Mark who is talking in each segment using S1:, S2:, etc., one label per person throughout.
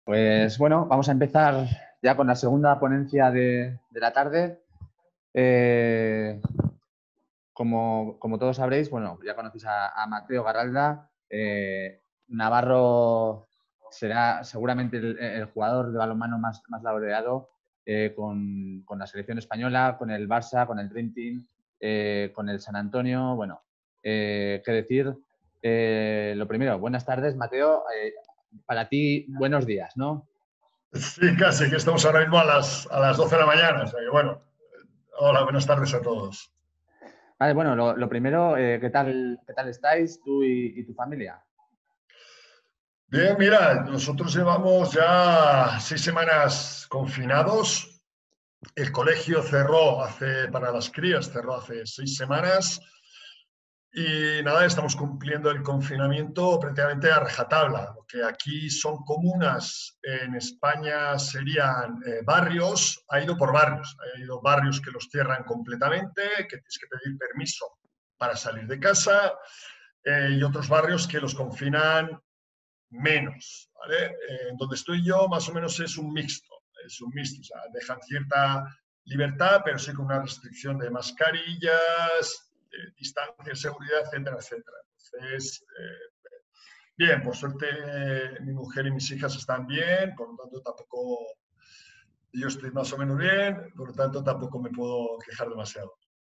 S1: Pues bueno, vamos a empezar ya con la segunda ponencia de la tarde. Como todos sabréis, bueno, ya conocéis a Mateo Garralda. Navarro será seguramente el jugador de balonmano más laureado con la selección española, con el Barça, con el Dream Team, con el San Antonio. Bueno, qué decir. Lo primero, buenas tardes, Mateo. Para ti, buenos días, ¿no?
S2: Sí, casi, que estamos ahora mismo a las 12 de la mañana. O sea que bueno, hola, buenas tardes a todos.
S1: Vale, bueno, lo primero, qué tal estáis tú y tu familia?
S2: Bien, mira, nosotros llevamos ya 6 semanas confinados. El colegio cerró para las crías, cerró hace 6 semanas. Y nada, estamos cumpliendo el confinamiento prácticamente a rajatabla. Lo que aquí son comunas, en España serían barrios, ha ido por barrios. Ha ido barrios que los cierran completamente, que tienes que pedir permiso para salir de casa, y otros barrios que los confinan menos. ¿Vale? Donde estoy yo más o menos es un mixto, o sea, dejan cierta libertad, pero sí con una restricción de mascarillas, distancia, seguridad, etcétera, etcétera. Entonces, bien, por suerte mi mujer y mis hijas están bien, por lo tanto tampoco, yo estoy más o menos bien, por lo tanto tampoco me puedo quejar demasiado.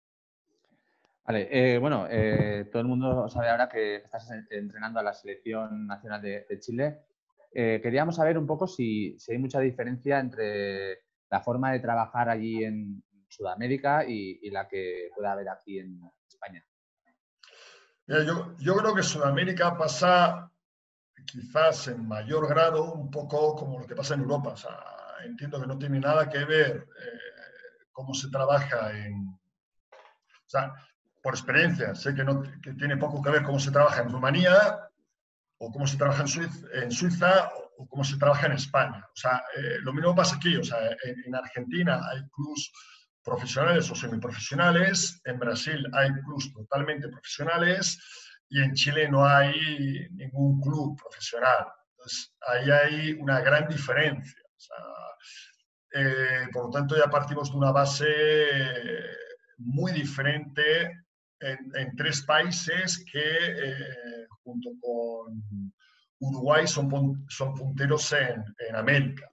S1: Vale, bueno, todo el mundo sabe ahora que estás entrenando a la Selección Nacional de Chile. Queríamos saber un poco si hay mucha diferencia entre la forma de trabajar allí en Sudamérica y la que pueda haber aquí en España.
S2: Mira, yo creo que Sudamérica pasa quizás en mayor grado un poco como lo que pasa en Europa. O sea, entiendo que no tiene nada que ver cómo se trabaja o sea, por experiencia, sé que, no, que tiene poco que ver cómo se trabaja en Rumanía o cómo se trabaja en Suiza o cómo se trabaja en España. O sea, lo mismo pasa aquí. O sea, en Argentina hay clubs profesionales o semiprofesionales, en Brasil hay clubs totalmente profesionales y en Chile no hay ningún club profesional. Entonces, ahí hay una gran diferencia. O sea, por lo tanto, ya partimos de una base muy diferente en tres países que, junto con Uruguay, son punteros en América.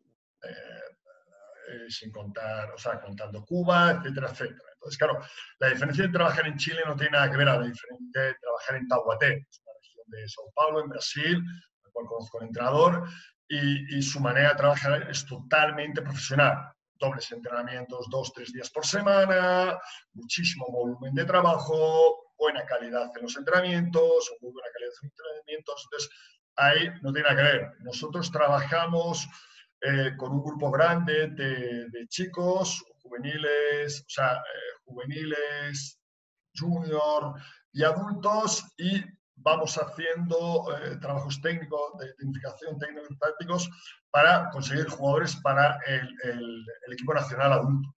S2: Sin contar, o sea, contando Cuba, etcétera, etcétera. Entonces, claro, la diferencia de trabajar en Chile no tiene nada que ver a la diferencia de trabajar en Taubaté, es una región de Sao Paulo, en Brasil, la cual conozco al entrenador, y su manera de trabajar es totalmente profesional. Dobles entrenamientos 2, 3 días por semana, muchísimo volumen de trabajo, buena calidad en los entrenamientos, muy buena calidad en los entrenamientos. Entonces, ahí no tiene nada que ver. Nosotros trabajamos con un grupo grande de chicos, juveniles, o sea, juveniles, junior y adultos, y vamos haciendo trabajos técnicos, de identificación técnicos y tácticos para conseguir jugadores para el equipo nacional adulto.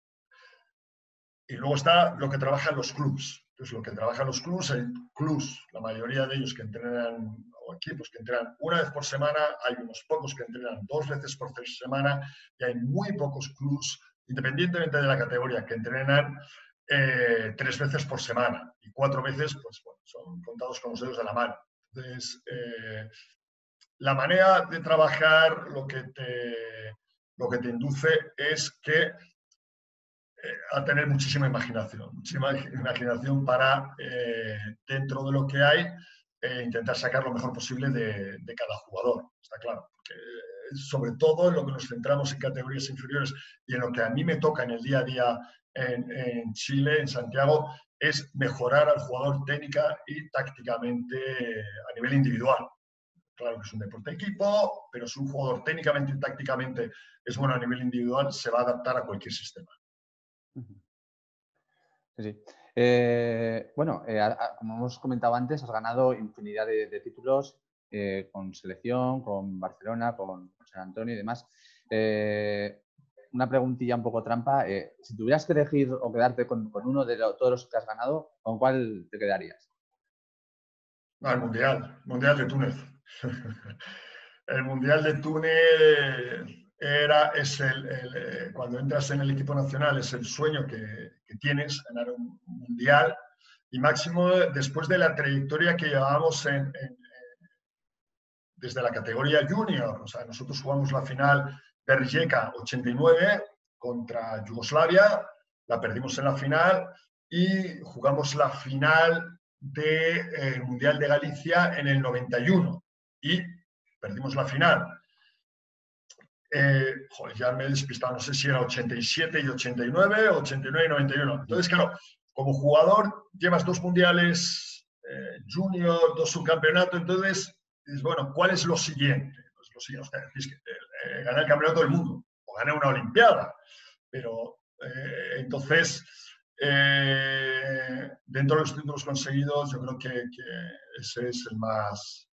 S2: Y luego está lo que trabajan los clubs. Entonces, lo que trabajan los clubs, hay clubs, la mayoría de ellos que entrenan, o equipos que entrenan una vez por semana, hay unos pocos que entrenan 2 veces por semana, y hay muy pocos clubs, independientemente de la categoría, que entrenan 3 veces por semana. Y 4 veces, pues bueno, son contados con los dedos de la mano. Entonces, la manera de trabajar lo que te induce es que a tener muchísima imaginación para, dentro de lo que hay, intentar sacar lo mejor posible de cada jugador, está claro. Porque, sobre todo en lo que nos centramos en categorías inferiores y en lo que a mí me toca en el día a día en Chile, en Santiago, es mejorar al jugador técnica y tácticamente a nivel individual. Claro que es un deporte de equipo, pero si un jugador técnicamente y tácticamente es bueno a nivel individual, se va a adaptar a cualquier sistema.
S1: Sí, sí. Bueno, como hemos comentado antes, has ganado infinidad de títulos con selección, con Barcelona, con San Antonio y demás. Una preguntilla un poco trampa. Si tuvieras que elegir o quedarte con uno de todos los que has ganado, ¿con cuál te quedarías?
S2: El Mundial de Túnez. el Mundial de Túnez cuando entras en el equipo nacional es el sueño que tienes, ganar un Mundial, y máximo después de la trayectoria que llevábamos desde la categoría junior. O sea, nosotros jugamos la final de Rijeka 89 contra Yugoslavia, la perdimos en la final, y jugamos la final del Mundial de Galicia en el 91 y perdimos la final. Joder, ya me he despistado, no sé si era 87 y 89, 89 y 91. Entonces, claro, como jugador llevas 2 mundiales junior, 2 subcampeonatos, entonces dices, bueno, ¿cuál es lo siguiente? Pues lo siguiente, es que ganar el campeonato del mundo o ganar una olimpiada. Pero entonces, dentro de los títulos conseguidos, yo creo que ese es el más...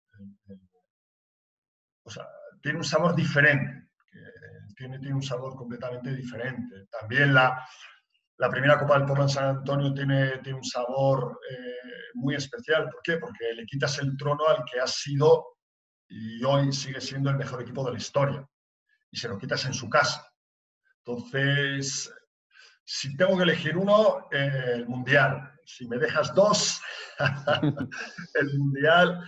S2: o sea, tiene un sabor diferente. Tiene un sabor completamente diferente. También la primera Copa del Portland San Antonio tiene un sabor muy especial. ¿Por qué? Porque le quitas el trono al que ha sido y hoy sigue siendo el mejor equipo de la historia. Y se lo quitas en su casa. Entonces, si tengo que elegir uno, el Mundial. Si me dejas 2, el Mundial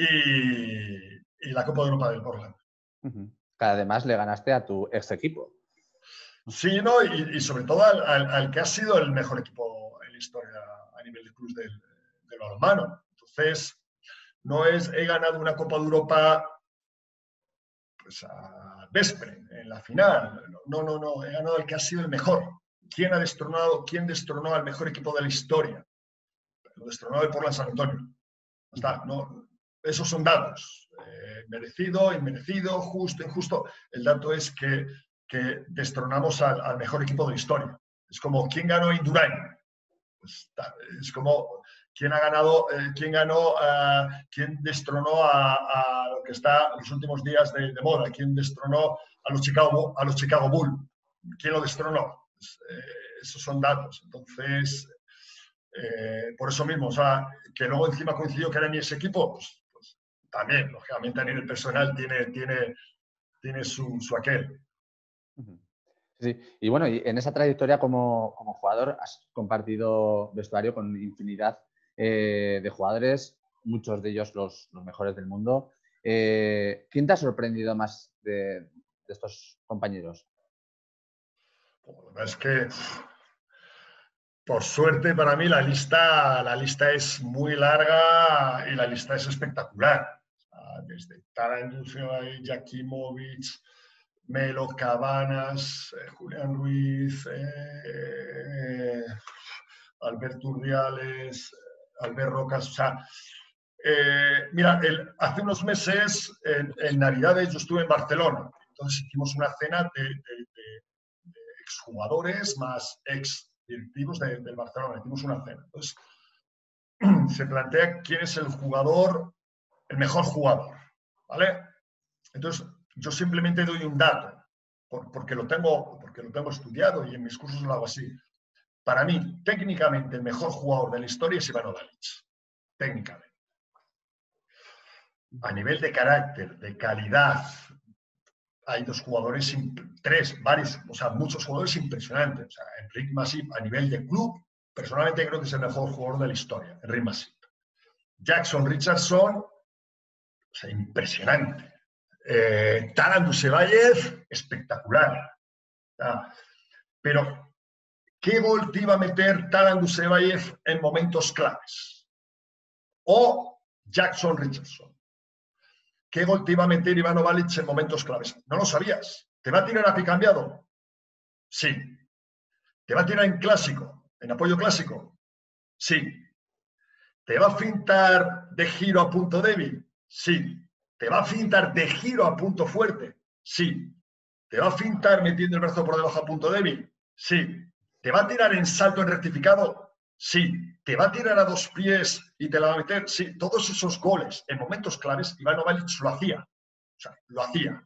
S2: y la Copa de Europa del Portland.
S1: Que además le ganaste a tu ex equipo.
S2: Sí, ¿no? Y sobre todo al que ha sido el mejor equipo en la historia a nivel de clubes del balonmano. Entonces, no es he ganado una Copa de Europa pues a Vespre, en la final. No, he ganado el que ha sido el mejor. ¿Quién destronó al mejor equipo de la historia? Lo destronó el Portland San Antonio. Está, no, esos son datos. Merecido, inmerecido, justo, injusto. El dato es que destronamos al mejor equipo de la historia. Es como, ¿quién ganó Indurain? Pues, es como, ¿quién destronó a lo que está en los últimos días de moda? ¿Quién destronó a los Chicago Bulls? ¿Quién lo destronó? Pues, esos son datos. Entonces, por eso mismo, o sea, que luego encima coincidió que era mi ese equipo, pues también, lógicamente a nivel personal tiene su aquel.
S1: Sí, y bueno, y en esa trayectoria como jugador has compartido vestuario con infinidad de jugadores, muchos de ellos los mejores del mundo. ¿Quién te ha sorprendido más de estos compañeros?
S2: Es que, por suerte para mí, la lista es muy larga y la lista es espectacular. Desde Taran Jakimovic, Melo Cabanas, Julián Ruiz, Albert Urdiales, Albert Rocas. O sea, mira, hace unos meses, en Navidades, yo estuve en Barcelona. Entonces hicimos una cena de exjugadores más ex directivos del Barcelona. Hicimos una cena. Entonces, se plantea quién es el mejor jugador, ¿vale? Entonces, yo simplemente doy un dato, porque lo tengo estudiado y en mis cursos lo hago así. Para mí, técnicamente, el mejor jugador de la historia es Ivanovic. Técnicamente. A nivel de carácter, de calidad, hay dos jugadores, varios, o sea, muchos jugadores impresionantes. O sea, Enric Masip, a nivel de club, personalmente creo que es el mejor jugador de la historia, Enric Masip. Jackson Richardson, o sea, impresionante. Taran Dusevayev, espectacular. Pero, ¿qué gol te iba a meter Taran Dusevayev en momentos claves? O Jackson Richardson. ¿Qué gol te iba a meter Ivanovic en momentos claves? No lo sabías. ¿Te va a tirar a picambiado? Sí. ¿Te va a tirar en clásico? ¿En apoyo clásico? Sí. ¿Te va a fintar de giro a punto débil? Sí. ¿Te va a fintar de giro a punto fuerte? Sí. ¿Te va a fintar metiendo el brazo por debajo a punto débil? Sí. ¿Te va a tirar en salto en rectificado? Sí. ¿Te va a tirar a 2 pies y te la va a meter? Sí. Todos esos goles en momentos claves, Ivanovic lo hacía. O sea, lo hacía.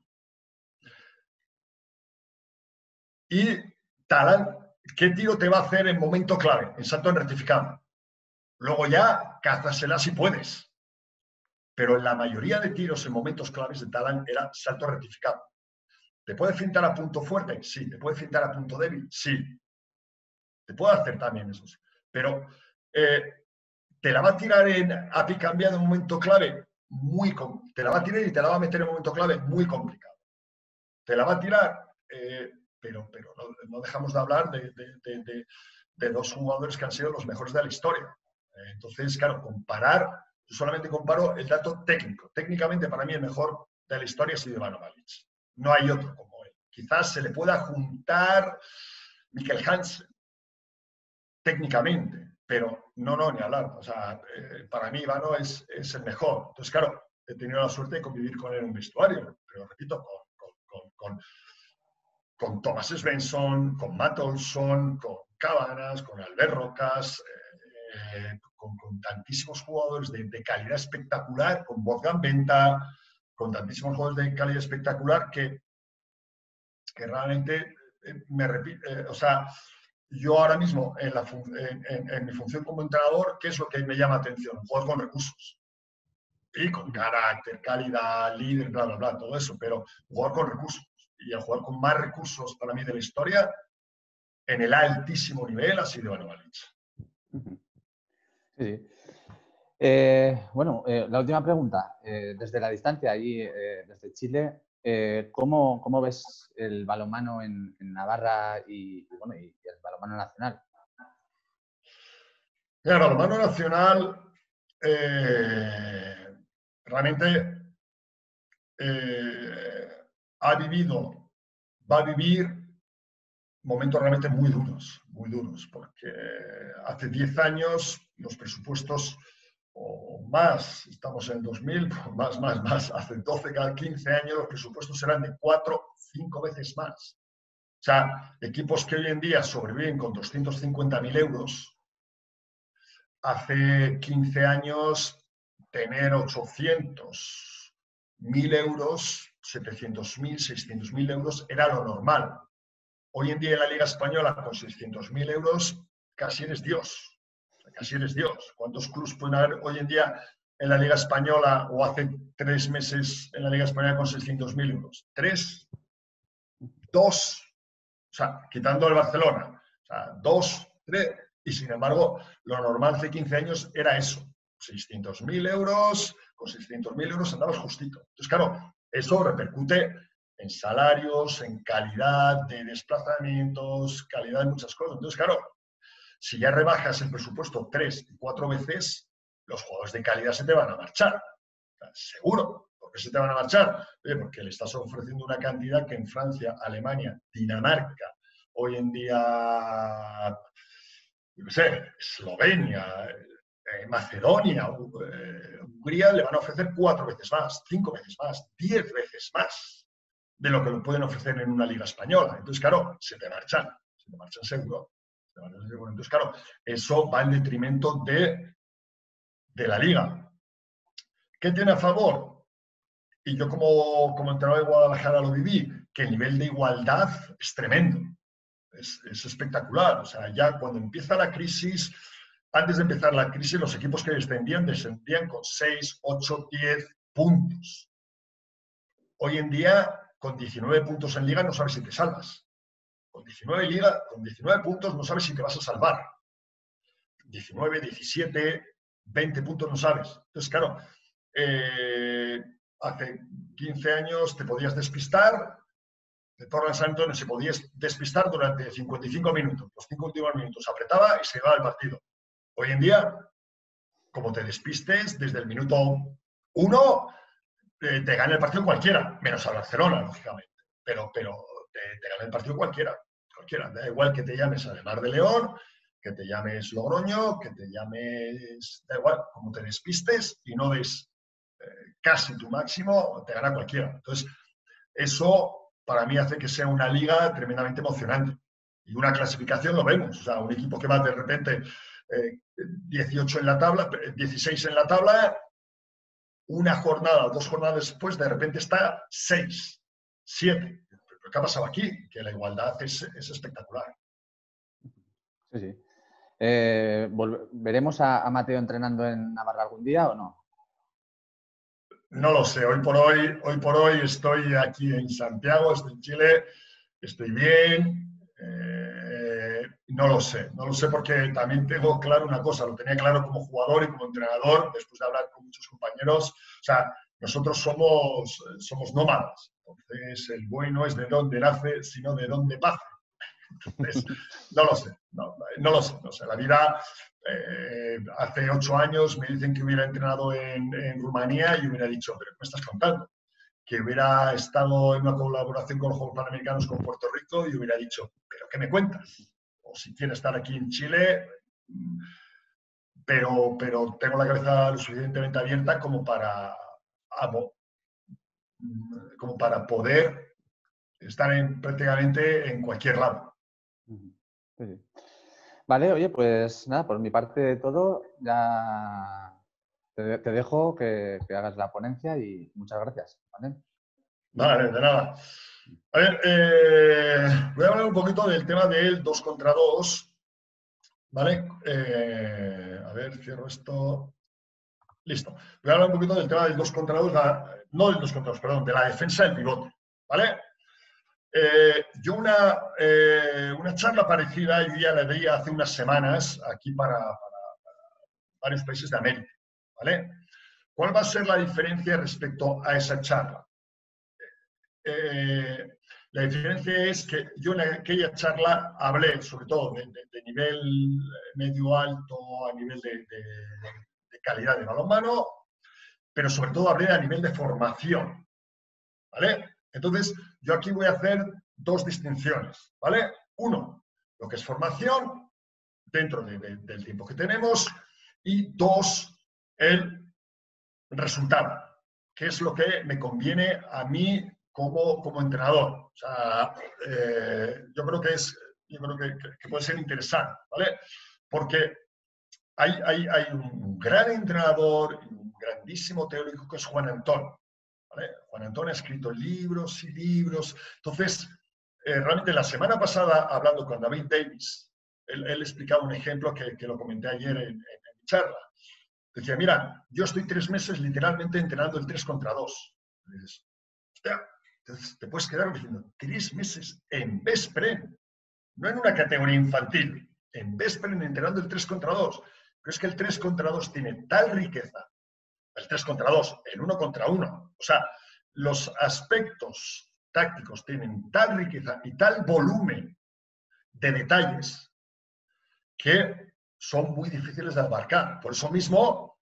S2: Y Taran, ¿qué tiro te va a hacer en momento clave? En salto en rectificado. Luego ya, cázasela si puedes. pero en la mayoría de tiros en momentos claves de Talán era salto rectificado. ¿Te puede fintar a punto fuerte? Sí. ¿Te puede fintar a punto débil? Sí. Te puede hacer también eso. Pero te la va a tirar a pick cambiado en un momento clave, te la va a tirar y te la va a meter en un momento clave muy complicado. Te la va a tirar, pero no dejamos de hablar de dos jugadores que han sido los mejores de la historia. Entonces, claro, yo solamente comparo el dato técnico. Técnicamente, para mí, el mejor de la historia ha sido Ivanovic. No hay otro como él. Quizás se le pueda juntar Mikkel Hansen, técnicamente, pero no, ni hablar. O sea, para mí Ivano es el mejor. Entonces, claro, he tenido la suerte de convivir con él en un vestuario, pero repito, con Thomas Svensson, con Matt Olson, con Cabanas, con Albert Rocas, con tantísimos jugadores de calidad espectacular, con Wolfgang Benta, con tantísimos jugadores de calidad espectacular que realmente o sea, yo ahora mismo en mi función como entrenador, ¿qué es lo que me llama la atención? Jugar con recursos. Y con carácter, calidad, líder, bla, bla, bla, todo eso, pero jugar con recursos. Y el jugar con más recursos para mí de la historia, en el altísimo nivel, ha sido Ivanovic.
S1: Sí. Bueno, la última pregunta. Desde la distancia, allí, desde Chile, ¿cómo ves el balonmano en Navarra y el balonmano nacional?
S2: El balonmano nacional realmente ha vivido, va a vivir momentos realmente muy duros, porque hace 10 años los presupuestos, o más, estamos en 2000, más, hace 12, 15 años los presupuestos eran de 4, 5 veces más. O sea, equipos que hoy en día sobreviven con 250.000 euros, hace 15 años tener 800.000 euros, 700.000, 600.000 euros era lo normal. Hoy en día en la Liga Española, con 600.000 euros, casi eres Dios. Casi eres Dios. ¿Cuántos clubes pueden haber hoy en día en la Liga Española o hace 3 meses en la Liga Española con 600.000 euros? 3, 2, o sea, quitando el Barcelona. O sea, 2, 3. Y sin embargo, lo normal hace 15 años era eso. 600.000 euros, con 600.000 euros andabas justito. Entonces, claro, eso repercute en salarios, en calidad de desplazamientos, calidad de muchas cosas. Entonces, claro, si ya rebajas el presupuesto 3 y 4 veces, los jugadores de calidad se te van a marchar. O sea, seguro. ¿Por qué se te van a marchar? Porque le estás ofreciendo una cantidad que en Francia, Alemania, Dinamarca, hoy en día, yo qué sé, Eslovenia, Macedonia, Hungría, le van a ofrecer 4 veces más, 5 veces más, 10 veces más de lo que lo pueden ofrecer en una liga española. Entonces, claro, se te marchan seguro. Entonces, claro, eso va en detrimento de la liga. ¿Qué tiene a favor? Y yo como entrenador de Guadalajara lo viví, que el nivel de igualdad es tremendo. Es espectacular. O sea, ya cuando empieza la crisis, antes de empezar la crisis, los equipos que descendían con 6, 8, 10 puntos. Hoy en día, con 19 puntos en liga, no sabes si te salvas. Con 19 puntos no sabes si te vas a salvar. 19, 17, 20 puntos no sabes. Entonces, claro, hace 15 años te podías despistar, de Torre San Antonio se podía despistar durante 55 minutos. Los 5 últimos minutos apretaba y se iba al partido. Hoy en día, como te despistes, desde el minuto 1 te gana el partido cualquiera, menos a Barcelona, lógicamente. Pero te gana el partido cualquiera. Da igual que te llames Ademar de León, que te llames Logroño, que te llames... Da igual, como te despistes y no des casi tu máximo, te gana cualquiera. Entonces, eso para mí hace que sea una liga tremendamente emocionante. Y una clasificación lo vemos. O sea, un equipo que va de repente 18 en la tabla, 16 en la tabla, una jornada, 2 jornadas después, de repente está 6, 7. ¿Pero qué ha pasado aquí? Que la igualdad es espectacular.
S1: Sí, sí. ¿Veremos a Mateo entrenando en Navarra algún día o no?
S2: No lo sé, hoy por hoy estoy aquí en Santiago, estoy en Chile, estoy bien. No lo sé porque también tengo claro una cosa, lo tenía claro como jugador y como entrenador, después de hablar con muchos compañeros. O sea, nosotros somos nómadas. Entonces, el buey no es de dónde nace, sino de dónde pasa. Entonces, no lo sé, no lo sé. No sé. La vida, hace 8 años me dicen que hubiera entrenado en Rumanía y hubiera dicho, pero ¿qué me estás contando? Que hubiera estado en una colaboración con los Juegos Panamericanos con Puerto Rico y hubiera dicho, ¿pero qué me cuentas? O si quiere estar aquí en Chile, pero tengo la cabeza lo suficientemente abierta como para poder estar prácticamente en cualquier lado.
S1: Sí, sí. Vale, oye, pues nada, por mi parte todo, ya te dejo que hagas la ponencia y muchas gracias. ¿Vale?
S2: Vale, de nada. A ver, voy a hablar un poquito del tema del 2 contra 2, ¿vale? A ver, cierro esto. Listo. Voy a hablar un poquito del tema del 2 contra 2, no del 2 contra 2, perdón, de la defensa del pivote, ¿vale? Yo una charla parecida, yo ya la di hace unas semanas aquí para varios países de América, ¿vale? ¿Cuál va a ser la diferencia respecto a esa charla? La diferencia es que yo en aquella charla hablé sobre todo de nivel medio-alto, a nivel de calidad de balonmano, pero sobre todo hablé a nivel de formación, ¿vale? Entonces, yo aquí voy a hacer dos distinciones, ¿vale? Uno, lo que es formación dentro del tiempo que tenemos, y dos, el resultado, que es lo que me conviene a mí como entrenador. O sea, yo creo que puede ser interesante, ¿vale? Porque hay un gran entrenador, un grandísimo teórico que es Juan Antón, ¿vale? Juan Antón ha escrito libros y libros. Entonces, realmente la semana pasada, hablando con David Davis, él explicaba un ejemplo que lo comenté ayer en mi charla. Decía, mira, yo estoy 3 meses literalmente entrenando el 3 contra 2. Y dices, hostia, entonces te puedes quedar diciendo, 3 meses en Veszprém, no en una categoría infantil, en Veszprém entrenando el 3 contra 2. Pero es que el 3 contra 2 tiene tal riqueza, el 3 contra 2, el 1 contra 1. O sea, los aspectos tácticos tienen tal riqueza y tal volumen de detalles que son muy difíciles de abarcar. Por eso mismo,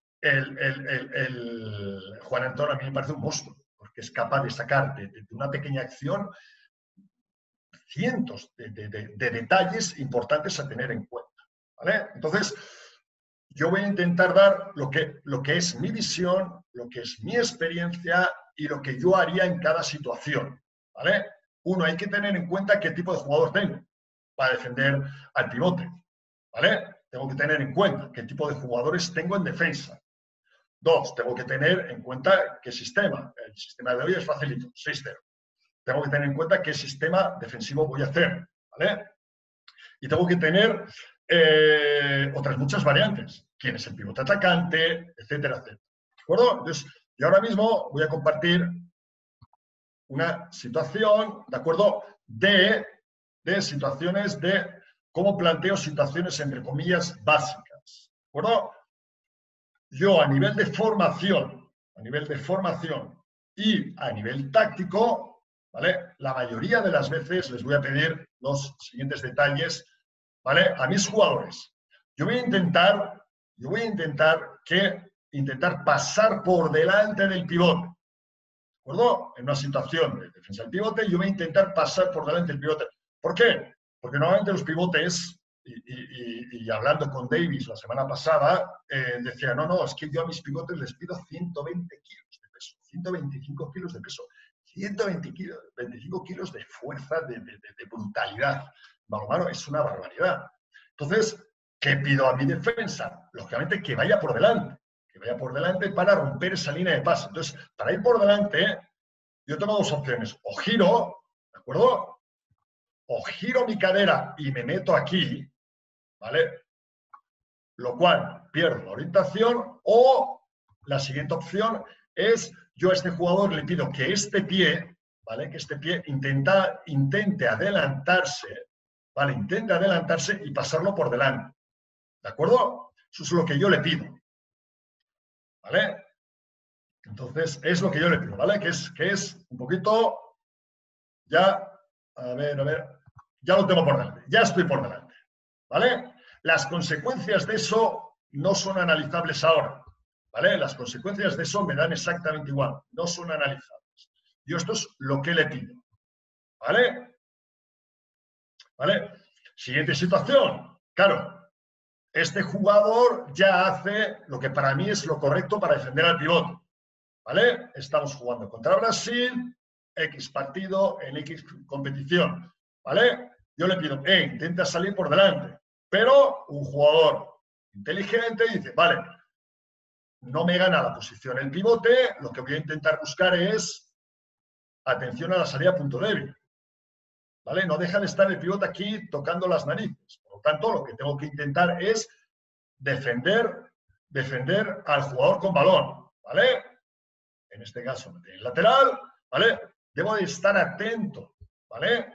S2: el Juan Antón a mí me parece un monstruo, porque es capaz de sacar de una pequeña acción cientos de detalles importantes a tener en cuenta, ¿vale? Entonces, yo voy a intentar dar lo que es mi visión, lo que es mi experiencia y lo que yo haría en cada situación, ¿vale? Uno, hay que tener en cuenta qué tipo de jugador tengo para defender al pivote, ¿vale? Tengo que tener en cuenta qué tipo de jugadores tengo en defensa. 2, tengo que tener en cuenta qué sistema. El sistema de hoy es facilito, 6-0. Tengo que tener en cuenta qué sistema defensivo voy a hacer, ¿vale? Y tengo que tener otras muchas variantes. ¿Quién es el pivote atacante? Etcétera, etcétera. ¿De acuerdo? Entonces, yo ahora mismo voy a compartir una situación, ¿de acuerdo? De situaciones de cómo planteo situaciones, entre comillas, básicas. ¿De acuerdo? Yo a nivel de formación y a nivel táctico, ¿vale? La mayoría de las veces les voy a pedir los siguientes detalles, ¿vale? A mis jugadores. Yo voy a intentar pasar por delante del pivote, ¿de acuerdo? En una situación de defensa del pivote, yo voy a intentar pasar por delante del pivote. ¿Por qué? Porque normalmente los pivotes, y hablando con Davis la semana pasada, decía, no, es que yo a mis pivotes les pido 120 kilos de peso, 125 kilos de peso, 125 kilos de fuerza, de brutalidad. Balonmano es una barbaridad. Entonces, ¿qué pido a mi defensa? Lógicamente que vaya por delante para romper esa línea de pase. Entonces, para ir por delante, yo tengo dos opciones. O giro, ¿de acuerdo? O giro mi cadera y me meto aquí, ¿vale? Lo cual pierdo la orientación. O la siguiente opción es, yo a este jugador le pido que este pie, ¿vale? Que este pie intente adelantarse, ¿vale? Intente adelantarse y pasarlo por delante. ¿De acuerdo? Eso es lo que yo le pido. ¿Vale? Entonces, es lo que yo le pido, ¿vale? Que es un poquito, ya, a ver, ya lo tengo por delante, ya estoy por delante, ¿vale? Las consecuencias de eso no son analizables ahora, ¿vale? Las consecuencias de eso me dan exactamente igual, no son analizables. Yo esto es lo que le pido, ¿vale? ¿Vale? Siguiente situación, claro, este jugador ya hace lo que para mí es lo correcto para defender al pivote, ¿vale? Estamos jugando contra Brasil, X partido en X competición, ¿vale? Yo le pido, intenta salir por delante, pero un jugador inteligente dice, vale, no me gana la posición el pivote, lo que voy a intentar buscar es atención a la salida a punto débil, ¿vale? No deja de estar el pivote aquí tocando las narices, por lo tanto, lo que tengo que intentar es defender al jugador con balón, ¿vale? En este caso, el lateral, ¿vale? Debo de estar atento, ¿vale?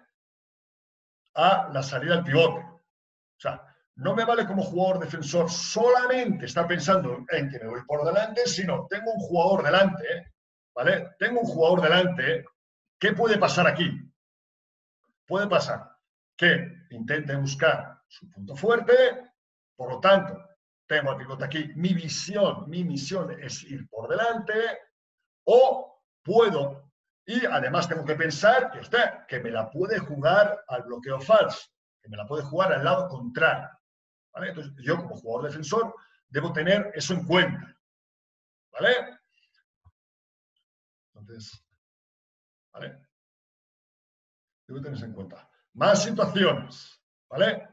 S2: A la salida del pivote. O sea, no me vale como jugador defensor solamente estar pensando en que me voy por delante, sino tengo un jugador delante, ¿vale? Tengo un jugador delante. ¿Qué puede pasar aquí? Puede pasar que intente buscar su punto fuerte, por lo tanto, tengo al pivote aquí. Mi misión es ir por delante, o puedo, y además tengo que pensar que me la puede jugar al bloqueo falso, que me la puede jugar al lado contrario. ¿Vale? Entonces, yo como jugador defensor debo tener eso en cuenta. ¿Vale? Entonces, ¿vale? Debo tener eso en cuenta. Más situaciones, ¿vale?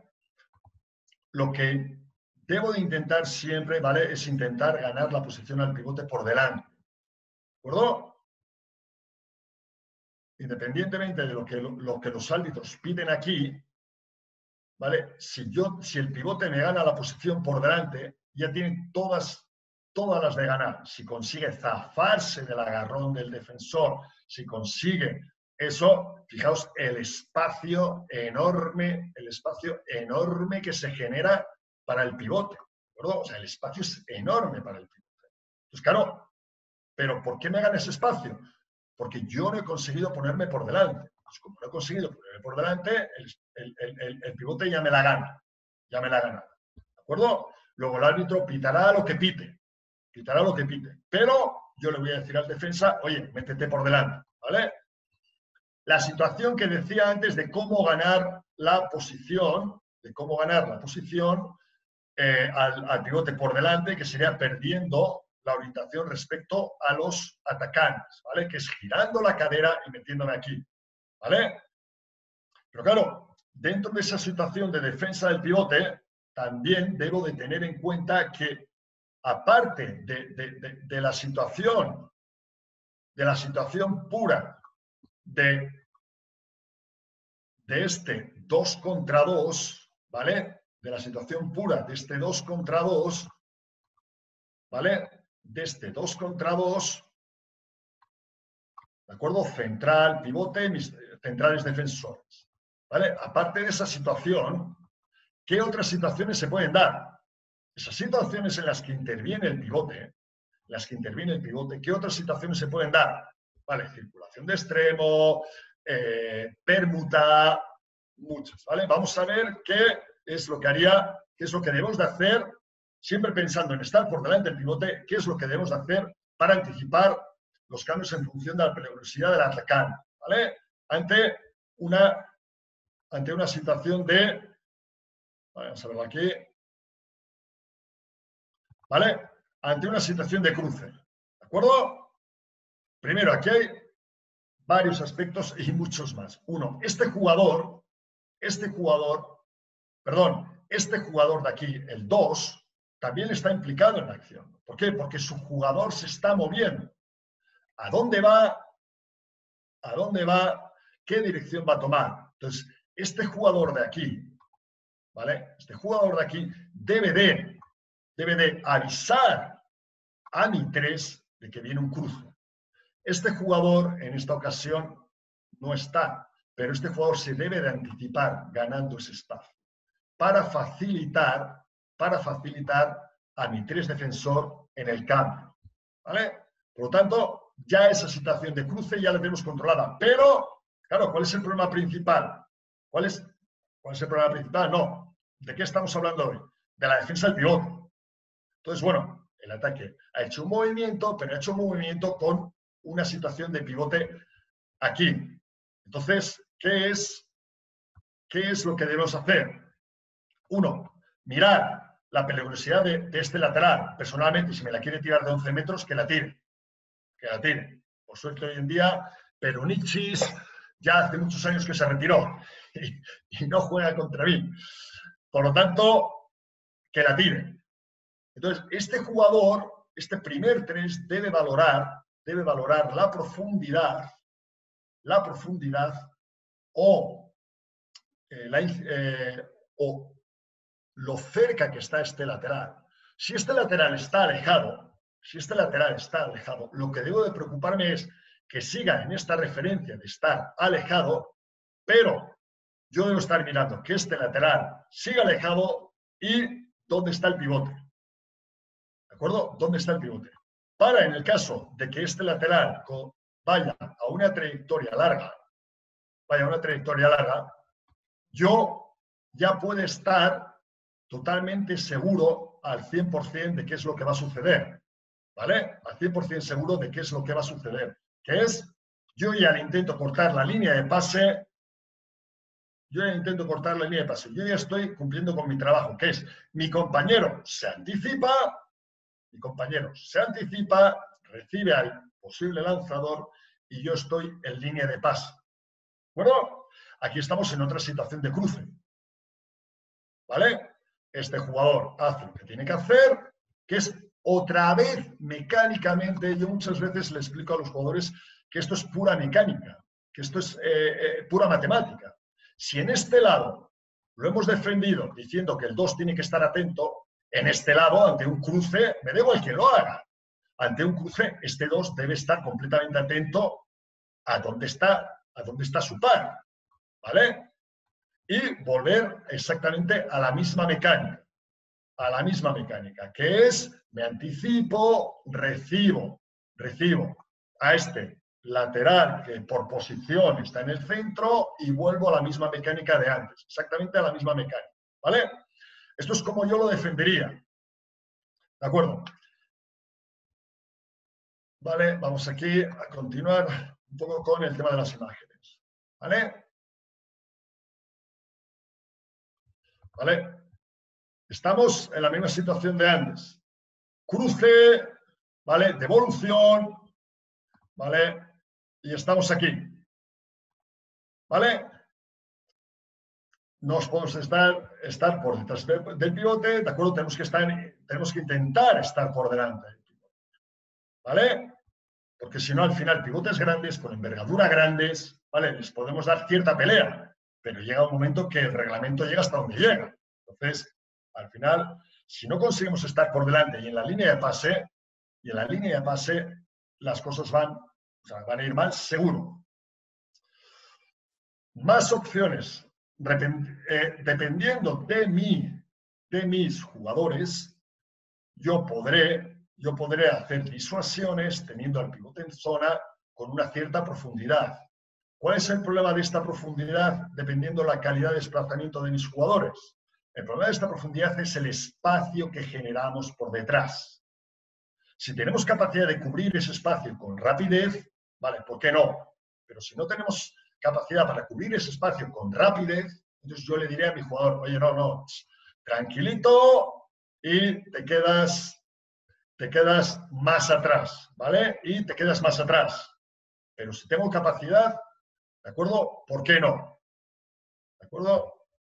S2: Lo que debo de intentar siempre, ¿vale? Es intentar ganar la posición al pivote por delante. ¿De acuerdo? Independientemente de lo que los árbitros piden aquí, ¿vale? Si el pivote me gana la posición por delante, ya tiene todas las de ganar. Si consigue zafarse del agarrón del defensor, si consigue eso, fijaos el espacio enorme que se genera para el pivote, ¿verdad? O sea, el espacio es enorme para el pivote. Entonces, claro, ¿pero por qué me gana ese espacio? Porque yo no he conseguido ponerme por delante. Pues como no he conseguido ponerme por delante, el pivote ya me la gana. Ya me la gana. ¿De acuerdo? Luego el árbitro pitará lo que pite. Pitará lo que pite. Pero yo le voy a decir al defensa, oye, métete por delante. ¿Vale? La situación que decía antes de cómo ganar la posición, al pivote por delante, que sería perdiendo la orientación respecto a los atacantes, ¿vale? Que es girando la cadera y metiéndome aquí, ¿vale? Pero claro, dentro de esa situación de defensa del pivote, también debo de tener en cuenta que, aparte de la situación pura de este 2 contra 2, ¿vale? De la situación pura de este 2 contra 2, ¿vale? De este 2 contra 2, ¿de acuerdo? Central, pivote, mis centrales defensores, ¿vale? Aparte de esa situación, ¿qué otras situaciones se pueden dar? Esas situaciones en las que interviene el pivote, ¿qué otras situaciones se pueden dar? ¿Vale? Circulación de extremo, permuta, muchas, ¿vale? Vamos a ver qué es lo que debemos de hacer, siempre pensando en estar por delante del pivote, qué es lo que debemos de hacer para anticipar los cambios en función de la peligrosidad del atacante, ¿vale? Ante una situación de, vamos a verlo aquí, ¿vale? Ante una situación de cruce, ¿de acuerdo? Primero, aquí hay varios aspectos y muchos más. Uno, este jugador de aquí, el 2, también está implicado en la acción. ¿Por qué? Porque su jugador se está moviendo. ¿A dónde va? ¿Qué dirección va a tomar? Entonces, este jugador de aquí, ¿vale? Este jugador de aquí debe de avisar a mi 3 de que viene un cruce. Este jugador en esta ocasión no está, pero este jugador se debe de anticipar ganando ese espacio para facilitar a mi 3 defensor en el cambio, ¿vale? Por lo tanto, ya esa situación de cruce ya la tenemos controlada. Pero, claro, ¿cuál es el problema principal? ¿Cuál es el problema principal? No. ¿De qué estamos hablando hoy? De la defensa del pivote. Entonces, bueno, el ataque ha hecho un movimiento, pero ha hecho un movimiento con una situación de pivote aquí. Entonces, ¿qué es lo que debemos hacer? Uno, mirar la peligrosidad de este lateral. Personalmente, si me la quiere tirar de 11 metros, que la tire. Que la tire. Por suerte, hoy en día, Peronichis ya hace muchos años que se retiró y no juega contra mí. Por lo tanto, que la tire. Entonces, este jugador, este primer 3, debe valorar la profundidad o lo cerca que está este lateral. Si este lateral está alejado, lo que debo de preocuparme es que siga en esta referencia de estar alejado, pero yo debo estar mirando que este lateral siga alejado y dónde está el pivote. ¿De acuerdo? ¿Dónde está el pivote? Para, en el caso de que este lateral vaya a una trayectoria larga, yo ya puedo estar totalmente seguro al 100% de qué es lo que va a suceder, ¿vale? Al 100% seguro de qué es lo que va a suceder, que es, yo ya le intento cortar la línea de pase, yo ya estoy cumpliendo con mi trabajo, que es, mi compañero se anticipa, recibe al posible lanzador y yo estoy en línea de pase. Bueno, aquí estamos en otra situación de cruce, ¿vale? Este jugador hace lo que tiene que hacer, que es otra vez mecánicamente. Yo muchas veces le explico a los jugadores que esto es pura mecánica, que esto es pura matemática. Si en este lado lo hemos defendido diciendo que el 2 tiene que estar atento, en este lado, ante un cruce, me da igual que lo haga. Ante un cruce, este 2 debe estar completamente atento a dónde está su par, ¿vale? Y volver exactamente a la misma mecánica, que es, me anticipo, recibo a este lateral que por posición está en el centro y vuelvo a la misma mecánica de antes, exactamente a la misma mecánica, ¿vale? Esto es como yo lo defendería, ¿de acuerdo? Vale, vamos aquí a continuar un poco con el tema de las imágenes, ¿vale? ¿Vale? Estamos en la misma situación de antes. Cruce, ¿vale? Devolución, ¿vale? Y estamos aquí, ¿vale? No podemos estar por detrás del pivote, ¿de acuerdo? Tenemos que intentar estar por delante del pivote, ¿vale? Porque si no, al final, pivotes grandes, con envergadura grandes, ¿vale? Les podemos dar cierta pelea, pero llega un momento que el reglamento llega hasta donde llega. Entonces, al final, si no conseguimos estar por delante y en la línea de pase, las cosas van a ir mal seguro. Más opciones. Dependiendo de mis jugadores, yo podré hacer disuasiones teniendo al pivote en zona con una cierta profundidad. ¿Cuál es el problema de esta profundidad dependiendo de la calidad de desplazamiento de mis jugadores? El problema de esta profundidad es el espacio que generamos por detrás. Si tenemos capacidad de cubrir ese espacio con rapidez, vale, ¿por qué no? Pero si no tenemos capacidad para cubrir ese espacio con rapidez, entonces yo le diré a mi jugador, oye, no, tranquilito y te quedas más atrás, ¿vale? Y te quedas más atrás. Pero si tengo capacidad, ¿de acuerdo? ¿Por qué no? ¿De acuerdo?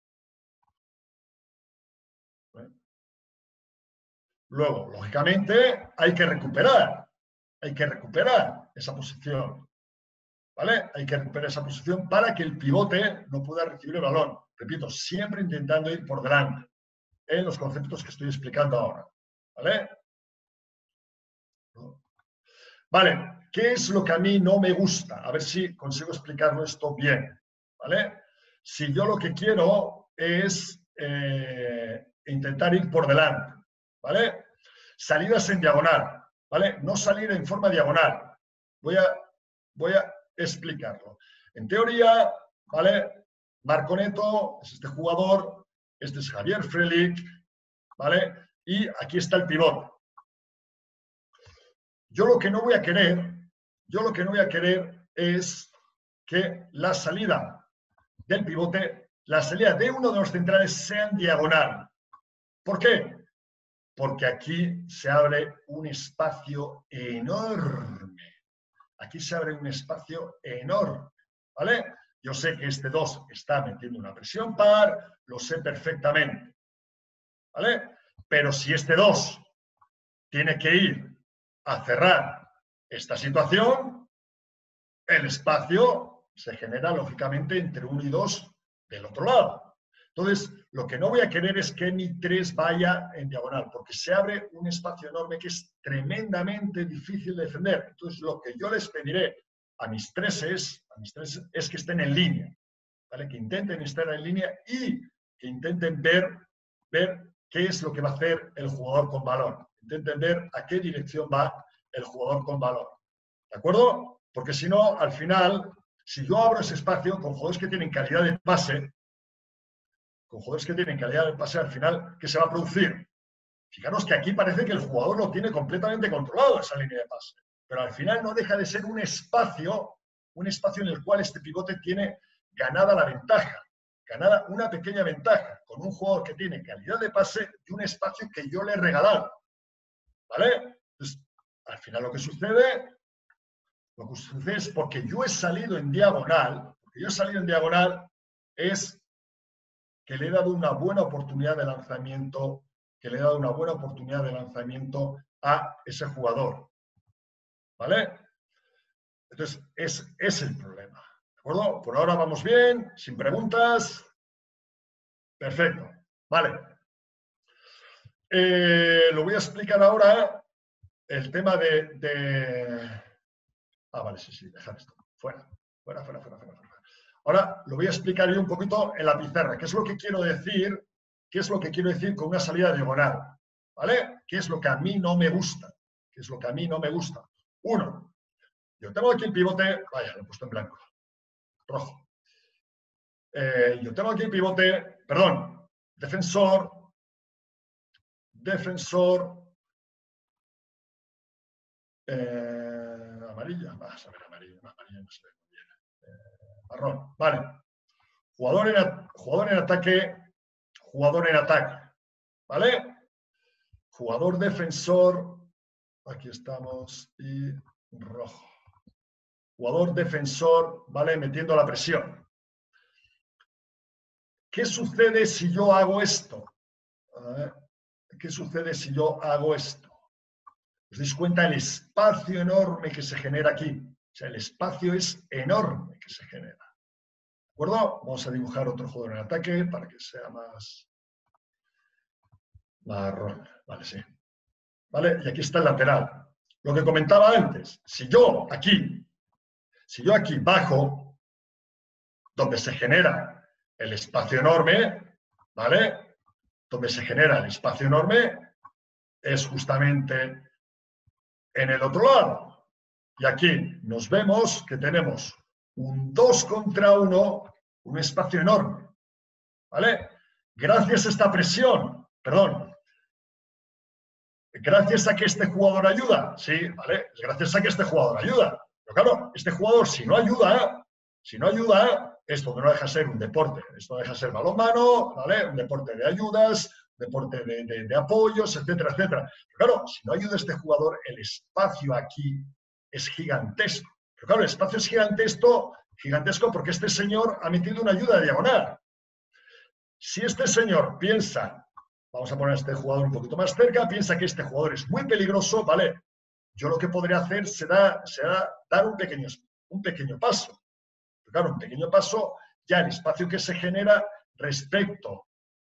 S2: Luego, lógicamente, hay que recuperar esa posición, ¿vale? Hay que recuperar esa posición para que el pivote no pueda recibir el balón. Repito, siempre intentando ir por delante en los conceptos que estoy explicando ahora, ¿vale? Vale, ¿qué es lo que a mí no me gusta? A ver si consigo explicarlo esto bien, ¿vale? Si yo lo que quiero es intentar ir por delante, ¿vale? Salidas en diagonal, ¿vale? No salir en forma diagonal. Voy a explicarlo. En teoría, ¿vale? Marco Neto es este jugador, este es Javier Frelick, ¿vale? Y aquí está el pivote. Yo lo que no voy a querer es que la salida del pivote, la salida de uno de los centrales sea en diagonal. ¿Por qué? Porque aquí se abre un espacio enorme. Aquí se abre un espacio enorme, ¿vale? Yo sé que este 2 está metiendo una presión par, lo sé perfectamente, ¿vale? Pero si este 2 tiene que ir a cerrar esta situación, el espacio se genera lógicamente entre 1 y 2 del otro lado. Entonces, lo que no voy a querer es que mi 3 vaya en diagonal, porque se abre un espacio enorme que es tremendamente difícil de defender. Entonces, lo que yo les pediré a mis 3 es que estén en línea, ¿vale? Que intenten estar en línea y que intenten ver qué es lo que va a hacer el jugador con balón. Intenten ver a qué dirección va el jugador con balón. ¿De acuerdo? Porque si no, al final, si yo abro ese espacio con jugadores que tienen calidad de pase, al final, ¿qué se va a producir? Fijaros que aquí parece que el jugador lo tiene completamente controlado, esa línea de pase. Pero al final no deja de ser un espacio en el cual este pivote tiene ganada la ventaja, ganada una pequeña ventaja, con un jugador que tiene calidad de pase y un espacio que yo le he regalado. ¿Vale? Entonces, al final lo que sucede es porque yo he salido en diagonal, es que le he dado una buena oportunidad de lanzamiento, a ese jugador. ¿Vale? Entonces, es el problema. ¿De acuerdo? Por ahora vamos bien, sin preguntas. Perfecto. Vale. Lo voy a explicar ahora, el tema vale, sí, dejar esto. Fuera. Ahora lo voy a explicar yo un poquito en la pizarra. ¿Qué es lo que quiero decir? Con una salida diagonal? ¿Vale? ¿Qué es lo que a mí no me gusta? Uno, yo tengo aquí el pivote, vaya, lo he puesto en blanco, rojo. Yo tengo aquí el pivote, perdón, defensor, amarilla, vas a ver, amarilla no se ve muy bien. Marrón, vale. Jugador en ataque, ¿vale? Jugador defensor, aquí estamos, y rojo. Jugador defensor, ¿vale? Metiendo la presión. ¿Qué sucede si yo hago esto? ¿Qué sucede si yo hago esto? ¿Os dais cuenta el espacio enorme que se genera aquí? O sea, el espacio es enorme que se genera. ¿De acuerdo? Vamos a dibujar otro jugador en ataque para que sea más marrón. Vale, sí. ¿Vale? Y aquí está el lateral. Lo que comentaba antes, si yo aquí bajo, donde se genera el espacio enorme, ¿vale? Donde se genera el espacio enorme es justamente en el otro lado. Y aquí nos vemos que tenemos un 2 contra 1, un espacio enorme, ¿vale? Gracias a esta presión, gracias a que este jugador ayuda, sí, ¿vale? Gracias a que este jugador ayuda. Pero claro, este jugador si no ayuda, esto no deja de ser un deporte, esto deja de ser balonmano, ¿vale? Un deporte de ayudas, deporte de apoyos, etcétera, etcétera. Pero claro, si no ayuda este jugador, el espacio aquí es gigantesco. Pero claro, el espacio es gigantesco porque este señor ha metido una ayuda diagonal. Si este señor piensa, vamos a poner a este jugador un poquito más cerca, piensa que este jugador es muy peligroso, ¿vale? Yo lo que podría hacer será dar un pequeño paso. Pero claro, un pequeño paso, ya el espacio que se genera respecto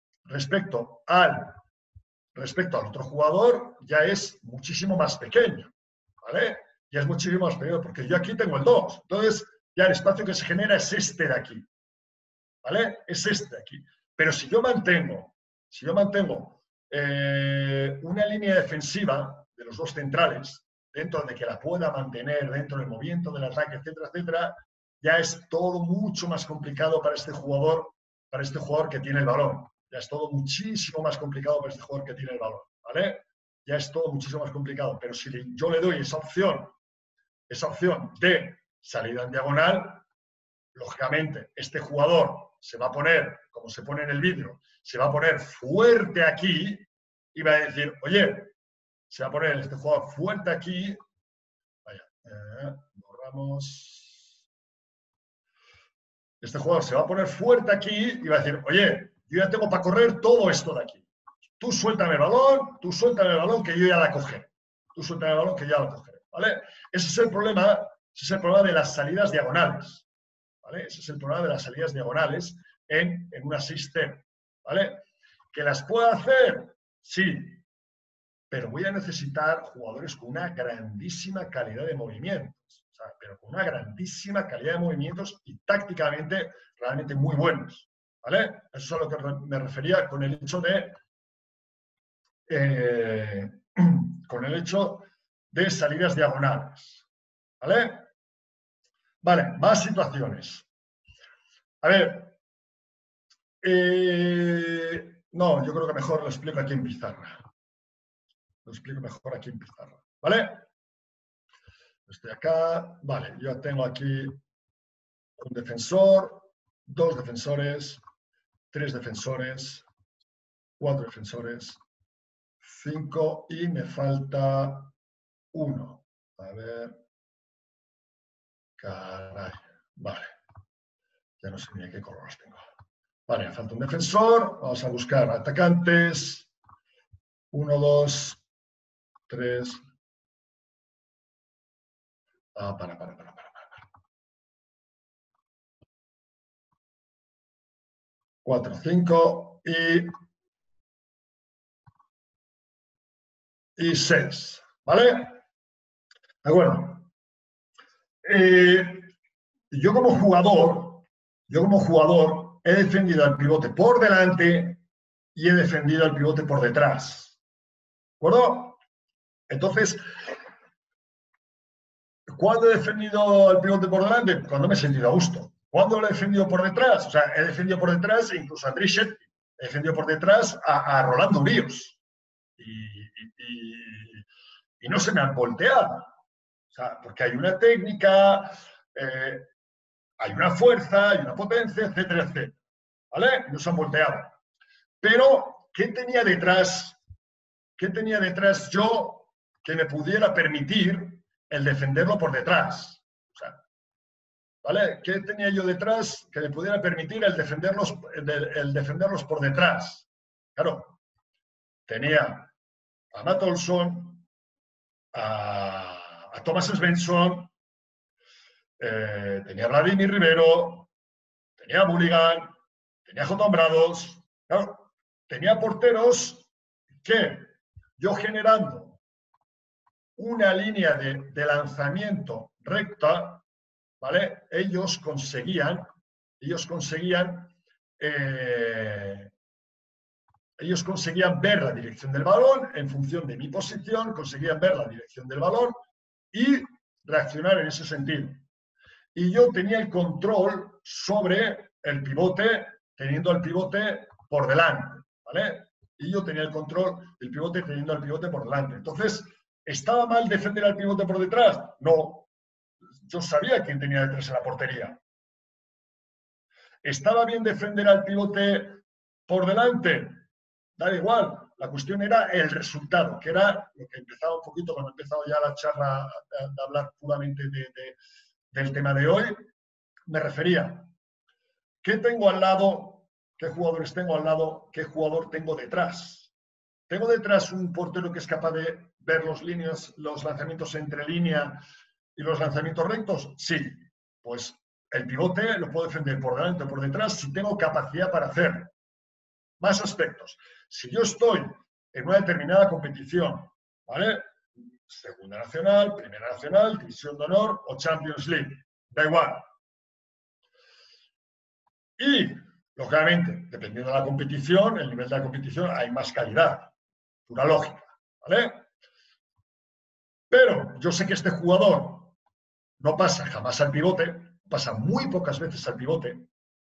S2: al otro jugador ya es muchísimo más pequeño, ¿vale? ya es muchísimo más peor, porque yo aquí tengo el 2. Entonces, ya el espacio que se genera es este de aquí. ¿Vale? Es este de aquí. Pero si yo mantengo una línea defensiva de los dos centrales, dentro de que la pueda mantener dentro del movimiento del ataque, etcétera, etcétera, ya es todo mucho más complicado para este jugador que tiene el balón. Ya es todo muchísimo más complicado para este jugador que tiene el balón, ¿vale? Ya es todo muchísimo más complicado. Pero si yo le doy esa opción de salida en diagonal, lógicamente, este jugador se va a poner, como se pone en el vídeo, se va a poner fuerte aquí y va a decir, oye, se va a poner este jugador fuerte aquí. Vaya, borramos. Este jugador se va a poner fuerte aquí y va a decir, oye, yo ya tengo para correr todo esto de aquí. Tú suéltame el balón que yo ya la cogeré. Tú suéltame el balón que ya la cogeré, ¿vale? Ese es el problema de las salidas diagonales, ¿vale? Ese es el problema de las salidas diagonales en una system, ¿vale? ¿Que las puedo hacer? Sí, pero voy a necesitar jugadores con una grandísima calidad de movimientos, o sea, pero con una grandísima calidad de movimientos y tácticamente realmente muy buenos, ¿vale? Eso es a lo que me refería con el hecho de salidas diagonales, ¿vale? Vale, más situaciones. A ver, no, yo creo que mejor lo explico aquí en pizarra. Lo explico mejor aquí en pizarra, ¿vale? Estoy acá, vale, yo tengo aquí un defensor, 2 defensores, 3 defensores, 4 defensores, 5 y me falta 1. A ver, caray, vale, ya no sé ni a qué color los tengo. Vale, me falta un defensor, vamos a buscar atacantes, 1, 2, 3. Para. 4, 5 y 6, ¿vale? De acuerdo. Yo como jugador he defendido al pivote por delante y he defendido al pivote por detrás. ¿De acuerdo? Entonces, ¿cuándo he defendido al pivote por delante? Cuando me he sentido a gusto. ¿Cuándo lo he defendido por detrás? O sea, he defendido por detrás incluso a Trichet, he defendido por detrás a Rolando Urios. Y no se me han volteado. O sea, porque hay una técnica, hay una fuerza, hay una potencia, etcétera, etcétera. ¿Vale? No se han volteado. Pero, ¿qué tenía detrás? ¿Qué tenía detrás yo que me pudiera permitir el defenderlo por detrás? O sea, ¿vale? ¿Qué tenía yo detrás que me pudiera permitir el defenderlos por detrás? Claro, tenía a Matt Olson, a Thomas Svensson, tenía a Vladimir Rivero, tenía a Mulligan, tenía a J. Brados, claro, tenía porteros que yo generando una línea de lanzamiento recta, ¿vale? Ellos conseguían ver la dirección del balón en función de mi posición, conseguían ver la dirección del balón y reaccionar en ese sentido. Y yo tenía el control sobre el pivote, teniendo al pivote por delante, ¿vale? Y yo tenía el control del pivote teniendo al pivote por delante. Entonces, ¿estaba mal defender al pivote por detrás? No. Yo sabía quién tenía detrás en la portería. ¿Estaba bien defender al pivote por delante? Da igual. La cuestión era el resultado, que era lo que empezaba un poquito cuando he empezado ya la charla de hablar puramente del tema de hoy. Me refería, ¿qué tengo al lado? ¿Qué jugadores tengo al lado? ¿Qué jugador tengo detrás? ¿Tengo detrás un portero que es capaz de ver los lanzamientos entre línea y los lanzamientos rectos? Sí. Pues el pivote lo puedo defender por delante o por detrás si tengo capacidad para hacerlo. Más aspectos. Si yo estoy en una determinada competición, ¿vale? Segunda Nacional, Primera Nacional, División de Honor o Champions League. Da igual. Y, lógicamente, dependiendo de la competición, el nivel de la competición, hay más calidad. Pura lógica, ¿vale? Pero yo sé que este jugador no pasa jamás al pivote, pasa muy pocas veces al pivote,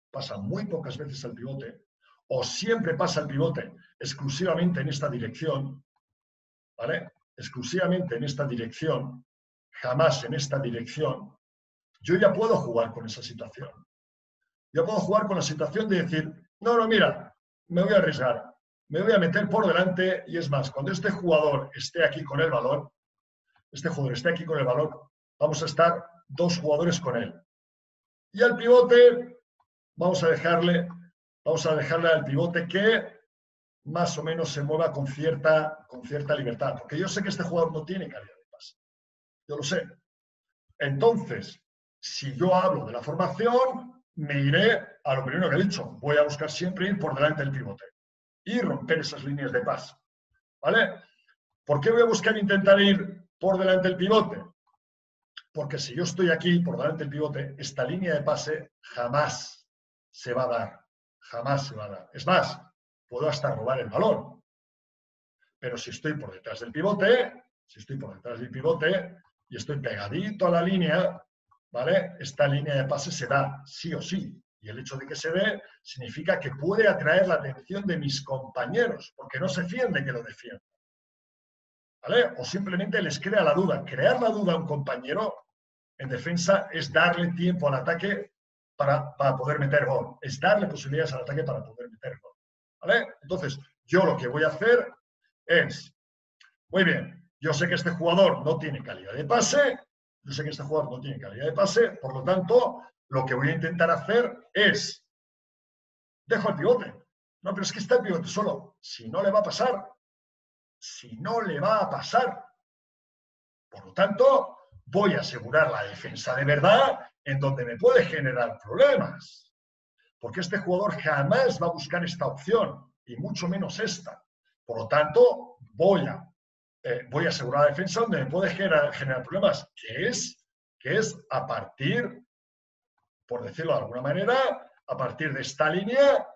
S2: o siempre pasa al pivote exclusivamente en esta dirección, ¿vale? Exclusivamente en esta dirección, jamás en esta dirección. Yo ya puedo jugar con esa situación. Yo puedo jugar con la situación de decir, no, mira, me voy a arriesgar, me voy a meter por delante y es más, cuando este jugador esté aquí con el balón, vamos a estar dos jugadores con él. Y al pivote, vamos a dejarle al pivote que más o menos se mueva con cierta libertad. Porque yo sé que este jugador no tiene calidad de pase. Yo lo sé. Entonces, si yo hablo de la formación, me iré a lo primero que he dicho. Voy a buscar siempre ir por delante del pivote y romper esas líneas de pase. ¿Vale? ¿Por qué voy a buscar intentar ir por delante del pivote? Porque si yo estoy aquí por delante del pivote, esta línea de pase jamás se va a dar. Jamás se va a dar. Es más, puedo hasta robar el balón. Pero si estoy por detrás del pivote, y estoy pegadito a la línea, ¿vale? Esta línea de pase se da sí o sí. Y el hecho de que se dé significa que puede atraer la atención de mis compañeros, porque no se fíen de que lo defiendan. ¿Vale? O simplemente les crea la duda. Crear la duda a un compañero en defensa es darle tiempo al ataque para poder meter gol. Es darle posibilidades al ataque para poder meter gol. ¿Vale? Entonces, yo lo que voy a hacer es, muy bien, yo sé que este jugador no tiene calidad de pase, por lo tanto, lo que voy a intentar hacer es, dejo el pivote. No, pero es que está el pivote solo. Si no le va a pasar. Por lo tanto, voy a asegurar la defensa de verdad en donde me puede generar problemas. Porque este jugador jamás va a buscar esta opción, y mucho menos esta. Por lo tanto, voy a asegurar la defensa donde me puede generar problemas, que es a partir, por decirlo de alguna manera, a partir de esta línea,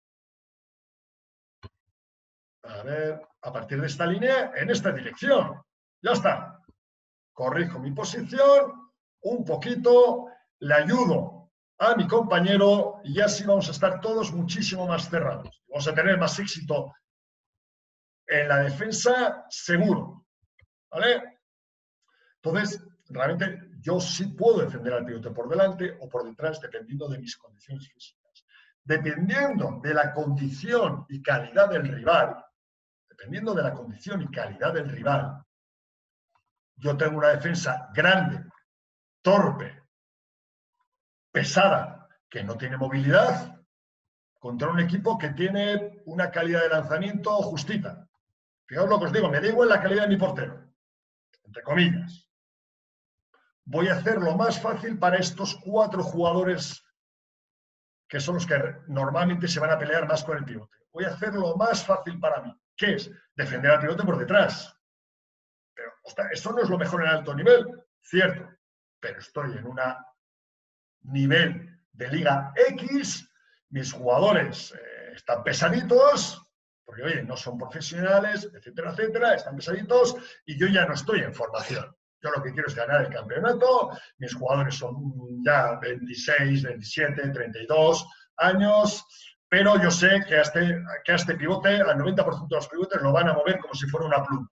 S2: en esta dirección. Ya está. Corrijo mi posición un poquito, le ayudo a mi compañero y así vamos a estar todos muchísimo más cerrados. Vamos a tener más éxito en la defensa seguro. ¿Vale? Entonces, realmente yo sí puedo defender al pivote por delante o por detrás dependiendo de mis condiciones físicas. Dependiendo de la condición y calidad del rival, yo tengo una defensa grande, torpe, pesada, que no tiene movilidad, contra un equipo que tiene una calidad de lanzamiento justita. Fijaos lo que os digo, me da igual la calidad de mi portero, entre comillas. Voy a hacer lo más fácil para estos 4 jugadores que son los que normalmente se van a pelear más con el pivote. Voy a hacer lo más fácil para mí, que es defender al pivote por detrás. Pero, ostras, eso no es lo mejor en alto nivel, cierto, pero estoy en un nivel de Liga X, mis jugadores están pesaditos, porque, oye, no son profesionales, etcétera, etcétera, están pesaditos, y yo ya no estoy en formación. Yo lo que quiero es ganar el campeonato, mis jugadores son ya 26, 27, 32 años, pero yo sé que a este pivote, al 90% de los pivotes lo van a mover como si fuera una pluma.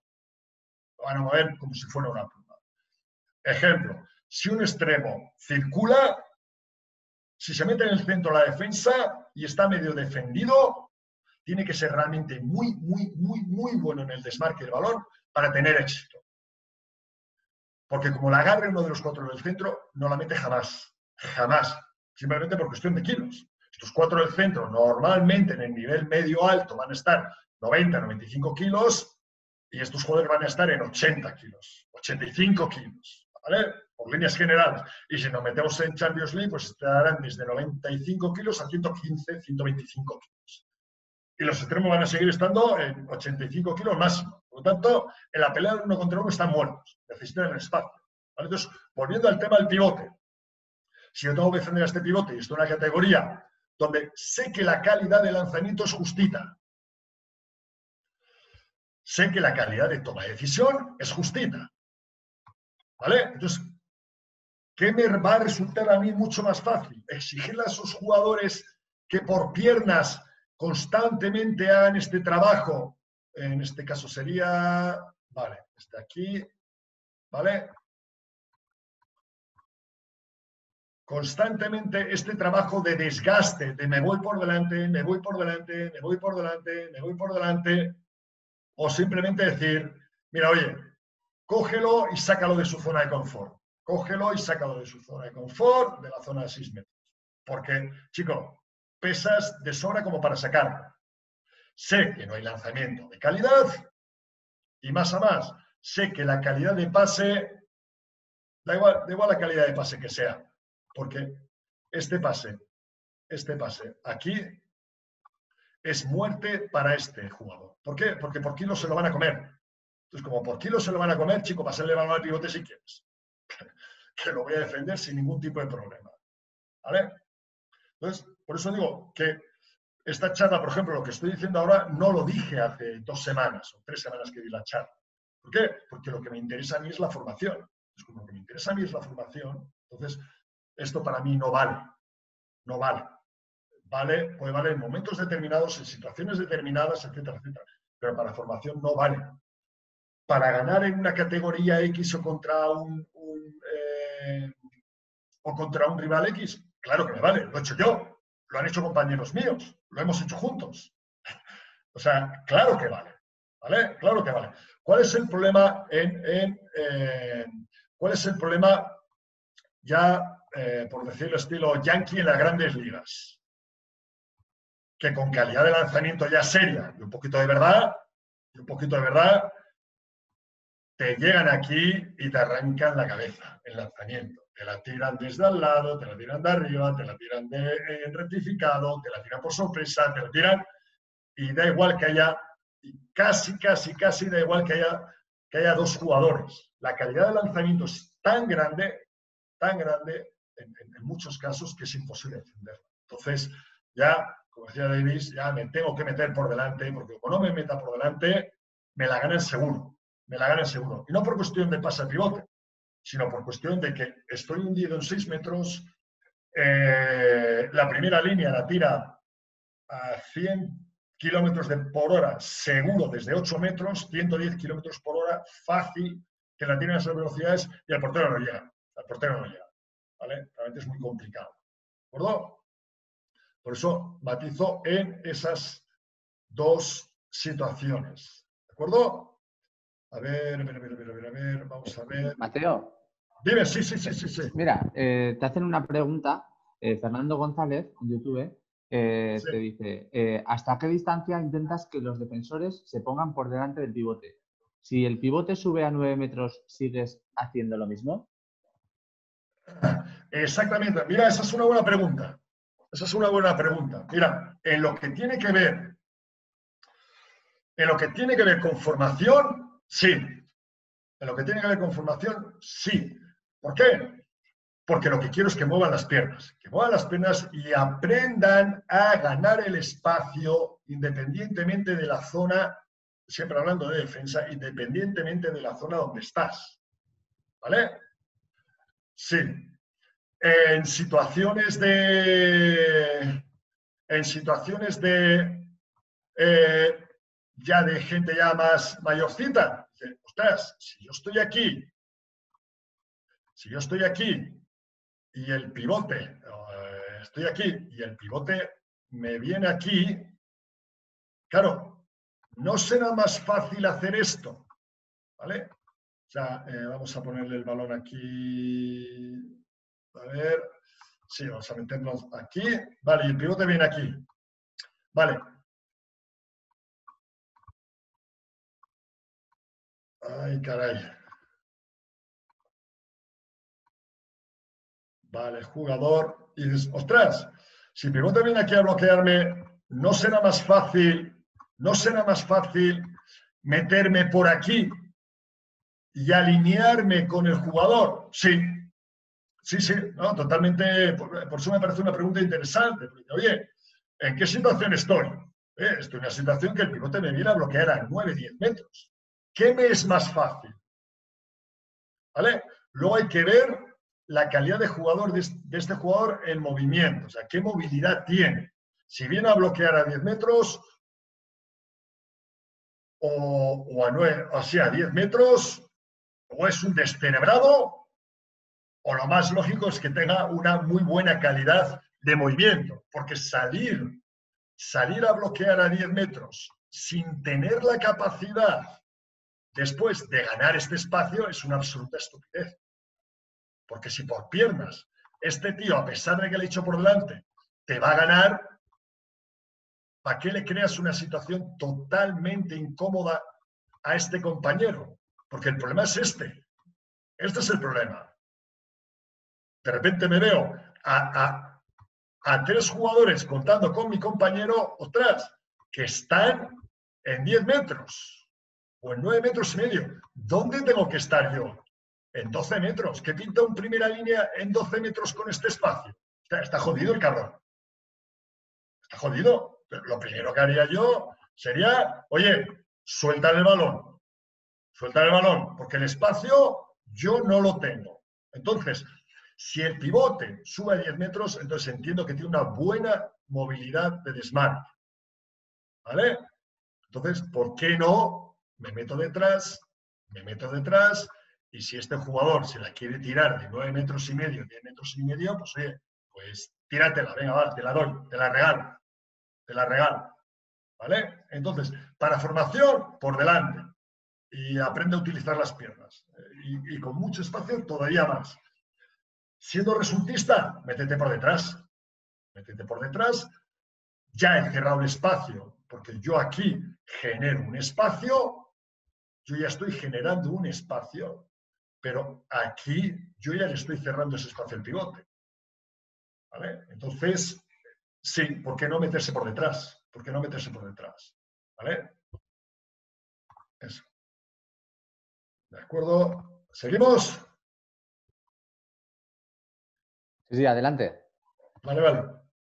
S2: Ejemplo, si un extremo circula, si se mete en el centro de la defensa y está medio defendido, tiene que ser realmente muy bueno en el desmarque del balón para tener éxito. Porque como la agarre uno de los 4 del centro, no la mete jamás. Simplemente por cuestión de kilos. Estos 4 del centro normalmente en el nivel medio-alto van a estar 90-95 kilos y estos jugadores van a estar en 80 kilos, 85 kilos, ¿vale? Por líneas generales. Y si nos metemos en Champions League, pues estarán desde 95 kilos a 115, 125 kilos. Y los extremos van a seguir estando en 85 kilos máximo. Por lo tanto, en la pelea de uno contra uno están muertos, necesitan el espacio. ¿Vale? Entonces, volviendo al tema del pivote, si yo tengo que defender a este pivote y estoy en una categoría donde sé que la calidad de lanzamiento es justita, sé que la calidad de toma de decisión es justita, ¿vale? Entonces, ¿qué me va a resultar a mí mucho más fácil? Exigirle a esos jugadores que por piernas constantemente hagan este trabajo. En este caso sería, vale, este aquí, ¿vale? Constantemente este trabajo de desgaste, de me voy por delante, me voy por delante, me voy por delante, me voy por delante, o simplemente decir, mira, oye, cógelo y sácalo de su zona de confort. Cógelo y sácalo de su zona de confort, de la zona de 6 metros. Porque, chico, pesas de sobra como para sacarlo. Sé que no hay lanzamiento de calidad y más a más, sé que la calidad de pase, da igual la calidad de pase que sea, porque este pase aquí es muerte para este jugador. ¿Por qué? Porque por kilo se lo van a comer. Entonces, como por kilo se lo van a comer, chico, pasarle el balón al pivote si quieres. Que lo voy a defender sin ningún tipo de problema. ¿Vale? Entonces, por eso digo que esta charla, por ejemplo, lo que estoy diciendo ahora, no lo dije hace 2 semanas o 3 semanas que di la charla. ¿Por qué? Porque lo que me interesa a mí es la formación. Entonces, como lo que me interesa a mí es la formación, entonces esto para mí no vale. No vale. Vale, puede valer en momentos determinados, en situaciones determinadas, etcétera, etcétera. Pero para formación no vale. Para ganar en una categoría X o contra un rival X, claro que me vale, lo he hecho yo, lo han hecho compañeros míos, lo hemos hecho juntos. O sea, claro que vale, ¿vale? Claro que vale. ¿Cuál es el problema cuál es el problema ya, por decirlo estilo yankee en las grandes ligas? Que con calidad de lanzamiento ya seria y un poquito de verdad, te llegan aquí y te arrancan la cabeza el lanzamiento. Te la tiran desde al lado, te la tiran de arriba, te la tiran en rectificado, te la tiran por sorpresa, te la tiran y da igual que haya, casi da igual que haya 2 jugadores. La calidad de lanzamiento es tan grande en muchos casos que es imposible defenderla. Entonces, ya, como decía Davis, ya me tengo que meter por delante, porque como no me meta por delante, me la ganan seguro. Me la ganan seguro. Y no por cuestión de pase al pivote, sino por cuestión de que estoy hundido en 6 metros, la primera línea la tira a 100 kilómetros por hora, seguro desde 8 metros, 110 kilómetros por hora, fácil, que la tienen a esas velocidades y el portero no llega. El portero no llega. ¿Vale? Realmente es muy complicado. ¿De acuerdo? Por eso matizo en esas 2 situaciones. ¿De acuerdo? A ver, vamos a ver.
S1: Mateo.
S2: Dime, sí.
S1: Mira, te hacen una pregunta, Fernando González, en YouTube,
S2: Sí.
S1: te dice, ¿hasta qué distancia intentas que los defensores se pongan por delante del pivote? Si el pivote sube a 9 metros, ¿sigues haciendo lo mismo?
S2: Exactamente. Mira, esa es una buena pregunta. Mira, en lo que tiene que ver con formación, sí. En lo que tiene que ver con formación, sí. ¿Por qué? Porque lo que quiero es que muevan las piernas. Que muevan las piernas y aprendan a ganar el espacio independientemente de la zona, siempre hablando de defensa, independientemente de la zona donde estás. ¿Vale? Sí. En situaciones de ya de gente ya más mayorcita, dice, ostras, si yo estoy aquí y el pivote, me viene aquí, claro, no será más fácil hacer esto, ¿vale? O sea, vamos a ponerle el balón aquí, a ver, sí, vamos a meternos aquí, vale, y el pivote viene aquí, vale. Ay, caray. Vale, jugador. Y dices, ostras, si el pivote viene aquí a bloquearme, no será más fácil meterme por aquí y alinearme con el jugador? Sí. Sí, sí, no, totalmente. Por eso me parece una pregunta interesante. Porque, oye, ¿en qué situación estoy? Estoy en una situación que el pivote me viene a bloquear a 9, 10 metros. ¿Qué me es más fácil? ¿Vale? Luego hay que ver la calidad de jugador de este jugador en movimiento. O sea, ¿qué movilidad tiene? Si viene a bloquear a 10 metros o a 9, o sea, a 10 metros, o es un descerebrado, o lo más lógico es que tenga una muy buena calidad de movimiento, porque salir a bloquear a 10 metros sin tener la capacidad después de ganar este espacio es una absoluta estupidez. Porque si por piernas este tío, a pesar de que le he hecho por delante, te va a ganar, ¿para qué le creas una situación totalmente incómoda a este compañero? Porque el problema es este. Este es el problema. De repente me veo a 3 jugadores contando con mi compañero, otras, que están en 10 metros o en 9 metros y medio. ¿Dónde tengo que estar yo? En 12 metros. ¿Qué pinta un primera línea en 12 metros con este espacio? Está jodido el cabrón. Está jodido. Pero lo primero que haría yo sería, oye, suelta el balón. Suelta el balón, porque el espacio yo no lo tengo. Entonces, si el pivote sube a 10 metros, entonces entiendo que tiene una buena movilidad de desmarque. ¿Vale? Entonces, ¿por qué no me meto detrás? Y si este jugador se la quiere tirar de 9 metros y medio, 10 metros y medio, pues oye, pues tíratela, venga, va, te la doy, te la regalo. ¿Vale? Entonces, para formación, por delante. Y aprende a utilizar las piernas. Y con mucho espacio, todavía más. Siendo resultista, métete por detrás. Métete por detrás. Ya he cerrado el espacio, porque yo aquí genero un espacio. Yo ya estoy generando un espacio, pero aquí yo ya le estoy cerrando ese espacio al pivote. ¿Vale? Entonces, sí, ¿por qué no meterse por detrás? ¿Por qué no meterse por detrás? ¿Vale? Eso. ¿De acuerdo? ¿Seguimos?
S1: Sí, adelante.
S2: Vale.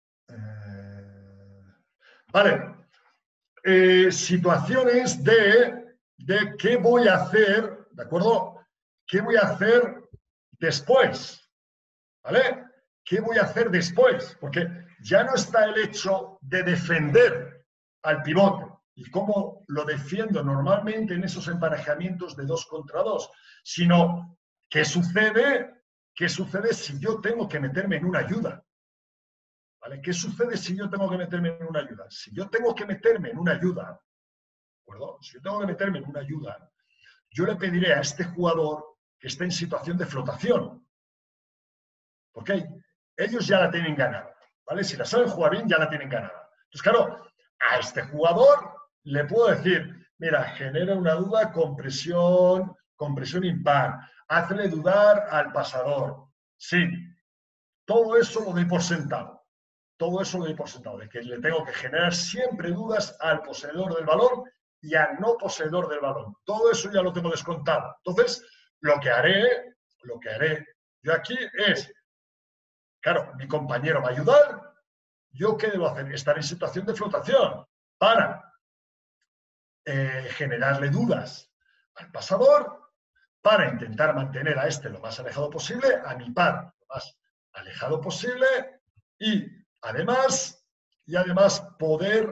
S2: Situaciones de qué voy a hacer, ¿de acuerdo? ¿Qué voy a hacer después? ¿Vale? ¿Qué voy a hacer después? Porque ya no está el hecho de defender al pivote y cómo lo defiendo normalmente en esos emparejamientos de 2 contra 2, sino ¿qué sucede? ¿Qué sucede si yo tengo que meterme en una ayuda? ¿Vale? ¿Qué sucede si yo tengo que meterme en una ayuda? Si yo tengo que meterme en una ayuda, ¿de acuerdo? Si yo tengo que meterme en una ayuda, yo le pediré a este jugador que esté en situación de flotación. ¿Ok? Ellos ya la tienen ganada, ¿vale? Si la saben jugar bien, ya la tienen ganada. Entonces, claro, a este jugador le puedo decir, mira, genera una duda con presión impar, hazle dudar al pasador. Sí, todo eso lo doy por sentado. Todo eso lo doy por sentado, de que le tengo que generar siempre dudas al poseedor del balón y al no poseedor del balón. Todo eso ya lo tengo descontado. Entonces, lo que haré yo aquí es, claro, mi compañero va a ayudar, ¿yo qué debo hacer? Estar en situación de flotación para generarle dudas al pasador, para intentar mantener a este lo más alejado posible, a mi par lo más alejado posible y además poder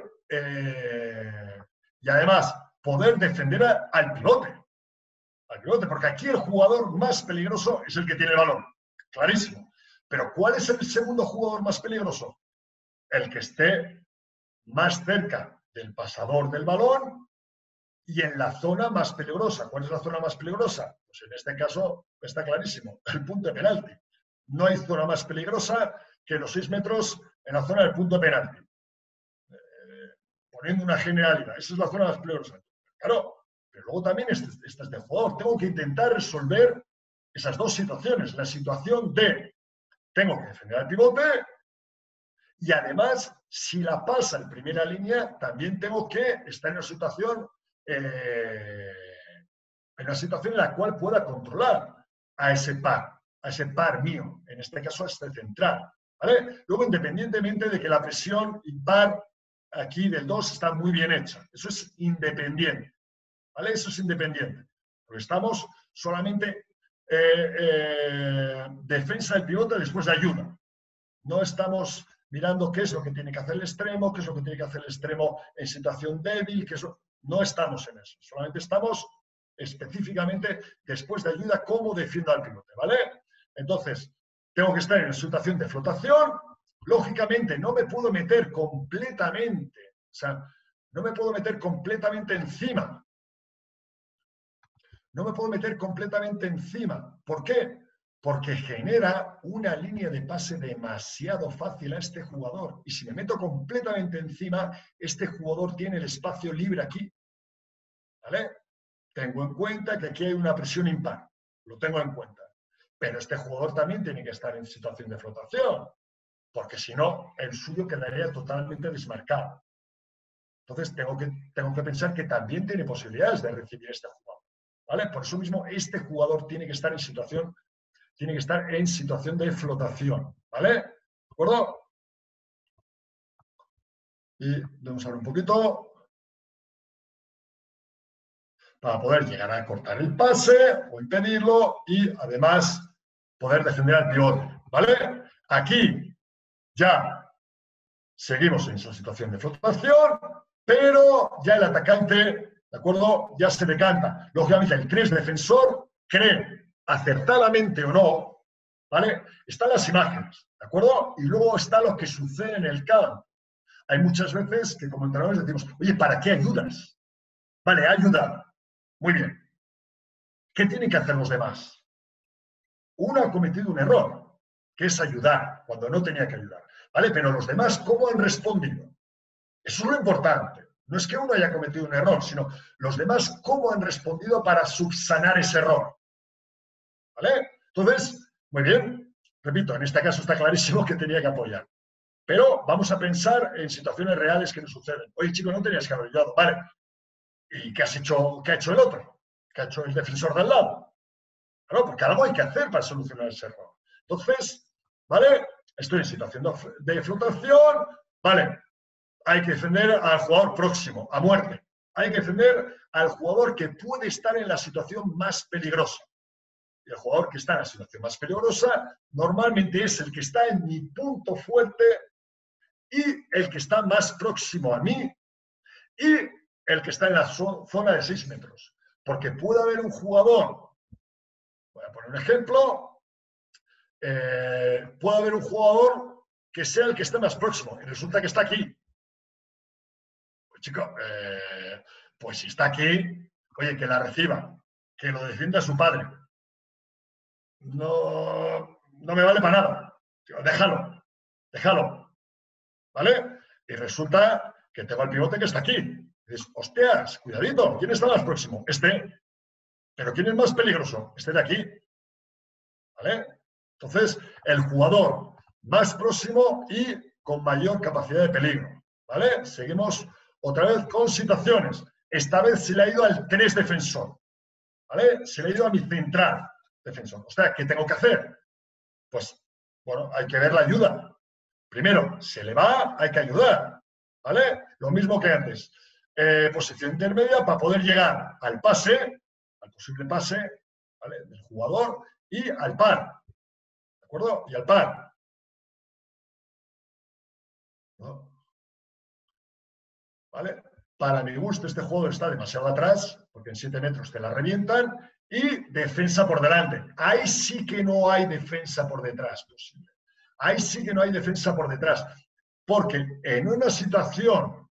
S2: defender al pivote, porque aquí el jugador más peligroso es el que tiene el balón, clarísimo. Pero ¿cuál es el segundo jugador más peligroso? El que esté más cerca del pasador del balón y en la zona más peligrosa. ¿Cuál es la zona más peligrosa? Pues en este caso está clarísimo, el punto de penalti. No hay zona más peligrosa que los 6 metros en la zona del punto de penalti. Poniendo una generalidad, esa es la zona más peligrosa. Claro, pero luego también este de jugador. Tengo que intentar resolver esas 2 situaciones. La situación de tengo que defender al pivote y además, si la pasa en primera línea, también tengo que estar en una situación en una situación en la cual pueda controlar a ese par mío, en este caso a este central. ¿Vale? Luego, independientemente de que la presión impar aquí del 2 está muy bien hecha, eso es independiente. ¿Vale? Eso es independiente. Porque estamos solamente defensa del pivote después de ayuda. No estamos mirando qué es lo que tiene que hacer el extremo, qué es lo que tiene que hacer el extremo en situación débil, no estamos en eso. Solamente estamos específicamente después de ayuda cómo defiendo al pivote, ¿vale? Entonces, tengo que estar en situación de flotación. Lógicamente, no me puedo meter completamente, o sea, no me puedo meter completamente encima. No me puedo meter completamente encima. ¿Por qué? Porque genera una línea de pase demasiado fácil a este jugador. Y si me meto completamente encima, este jugador tiene el espacio libre aquí. ¿Vale? Tengo en cuenta que aquí hay una presión impar. Lo tengo en cuenta. Pero este jugador también tiene que estar en situación de flotación. Porque si no, el suyo quedaría totalmente desmarcado. Entonces tengo que pensar que también tiene posibilidades de recibir este jugador. ¿Vale? Por eso mismo, este jugador tiene que estar en situación de flotación. ¿Vale? ¿De acuerdo? Y vamos a ver un poquito para poder llegar a cortar el pase o impedirlo y además poder defender al pivote. ¿Vale? Aquí ya seguimos en esa situación de flotación, pero ya el atacante, ¿de acuerdo? Ya se decanta. Lógicamente, el 3 defensor cree acertadamente o no, ¿vale? Están las imágenes, ¿de acuerdo? Y luego está lo que sucede en el campo. Hay muchas veces que como entrenadores decimos, oye, ¿para qué ayudas? Vale, ayuda. Muy bien. ¿Qué tienen que hacer los demás? Uno ha cometido un error, que es ayudar, cuando no tenía que ayudar. ¿Vale? Pero los demás, ¿cómo han respondido? Eso es lo importante. No es que uno haya cometido un error, sino los demás, ¿cómo han respondido para subsanar ese error? ¿Vale? Entonces, muy bien. Repito, en este caso está clarísimo que tenía que apoyar. Pero vamos a pensar en situaciones reales que nos suceden. Oye, chico, no tenías que haber ayudado. Vale. ¿Y qué ha hecho el otro? ¿Qué ha hecho el defensor de al lado? Claro, porque algo hay que hacer para solucionar ese error. Entonces, ¿vale? Estoy en situación de flotación. Vale. Hay que defender al jugador próximo, a muerte. Hay que defender al jugador que puede estar en la situación más peligrosa. Y el jugador que está en la situación más peligrosa normalmente es el que está en mi punto fuerte y el que está más próximo a mí y el que está en la zona de 6 metros. Porque puede haber un jugador, voy a poner un ejemplo, puede haber un jugador que sea el que esté más próximo y resulta que está aquí. Pues chico, pues si está aquí, oye, que la reciba, que lo defienda su padre. No me vale para nada. Digo, déjalo. ¿Vale? Y resulta que tengo al pivote que está aquí. Y dices, hostias, cuidadito, ¿quién está más próximo? Este. ¿Pero quién es más peligroso? Este de aquí. ¿Vale? Entonces, el jugador más próximo y con mayor capacidad de peligro. ¿Vale? Seguimos otra vez con situaciones. Esta vez se le ha ido al 3 defensor. ¿Vale? Se le ha ido a mi central defensor. O sea, ¿qué tengo que hacer? Pues, bueno, hay que ver la ayuda. Primero, se le va, hay que ayudar. ¿Vale? Lo mismo que antes. Posición intermedia para poder llegar al pase, al posible pase, ¿vale? Del jugador y al par. ¿De acuerdo? Y al par. ¿No? ¿Vale? Para mi gusto, este jugador está demasiado atrás, porque en 7 metros te la revientan, y defensa por delante. Ahí sí que no hay defensa por detrás posible. Ahí sí que no hay defensa por detrás. Porque en una situación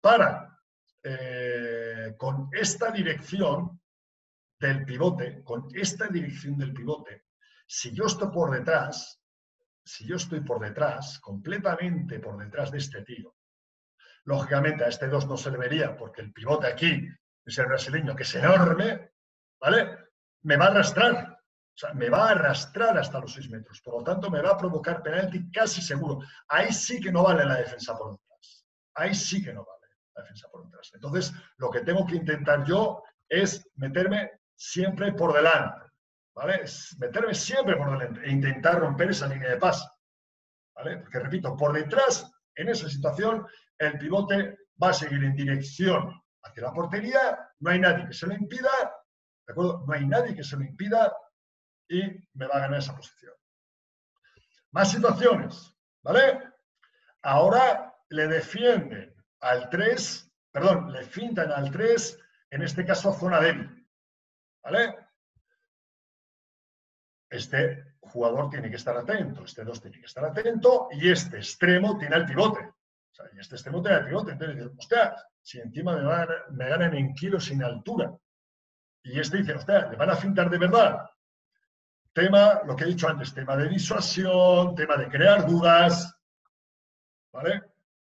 S2: con esta dirección del pivote, si yo estoy por detrás, completamente por detrás de este tío, lógicamente a este 2 no se le vería porque el pivote aquí es el brasileño, que es enorme, ¿vale? Me va a arrastrar. O sea, me va a arrastrar hasta los 6 metros. Por lo tanto, me va a provocar penalti casi seguro. Ahí sí que no vale la defensa por detrás. Ahí sí que no vale. la defensa por detrás. Entonces, lo que tengo que intentar yo es meterme siempre por delante, ¿vale? Meterme siempre por delante e intentar romper esa línea de pase, ¿vale? Porque, repito, por detrás, en esa situación, el pivote va a seguir en dirección hacia la portería, no hay nadie que se lo impida, ¿de acuerdo? No hay nadie que se lo impida y me va a ganar esa posición. Más situaciones, ¿vale? Ahora le defienden al 3, perdón, le fintan al 3, en este caso zona débil, ¿vale? Este jugador tiene que estar atento, este 2 tiene que estar atento y este extremo tiene el pivote. O sea, y este extremo tiene el pivote. Entonces dice, hostia, si encima me ganan en kilos sin altura. Y este dice, hostia, le van a fintar de verdad. Tema, lo que he dicho antes, tema de disuasión, tema de crear dudas, ¿vale?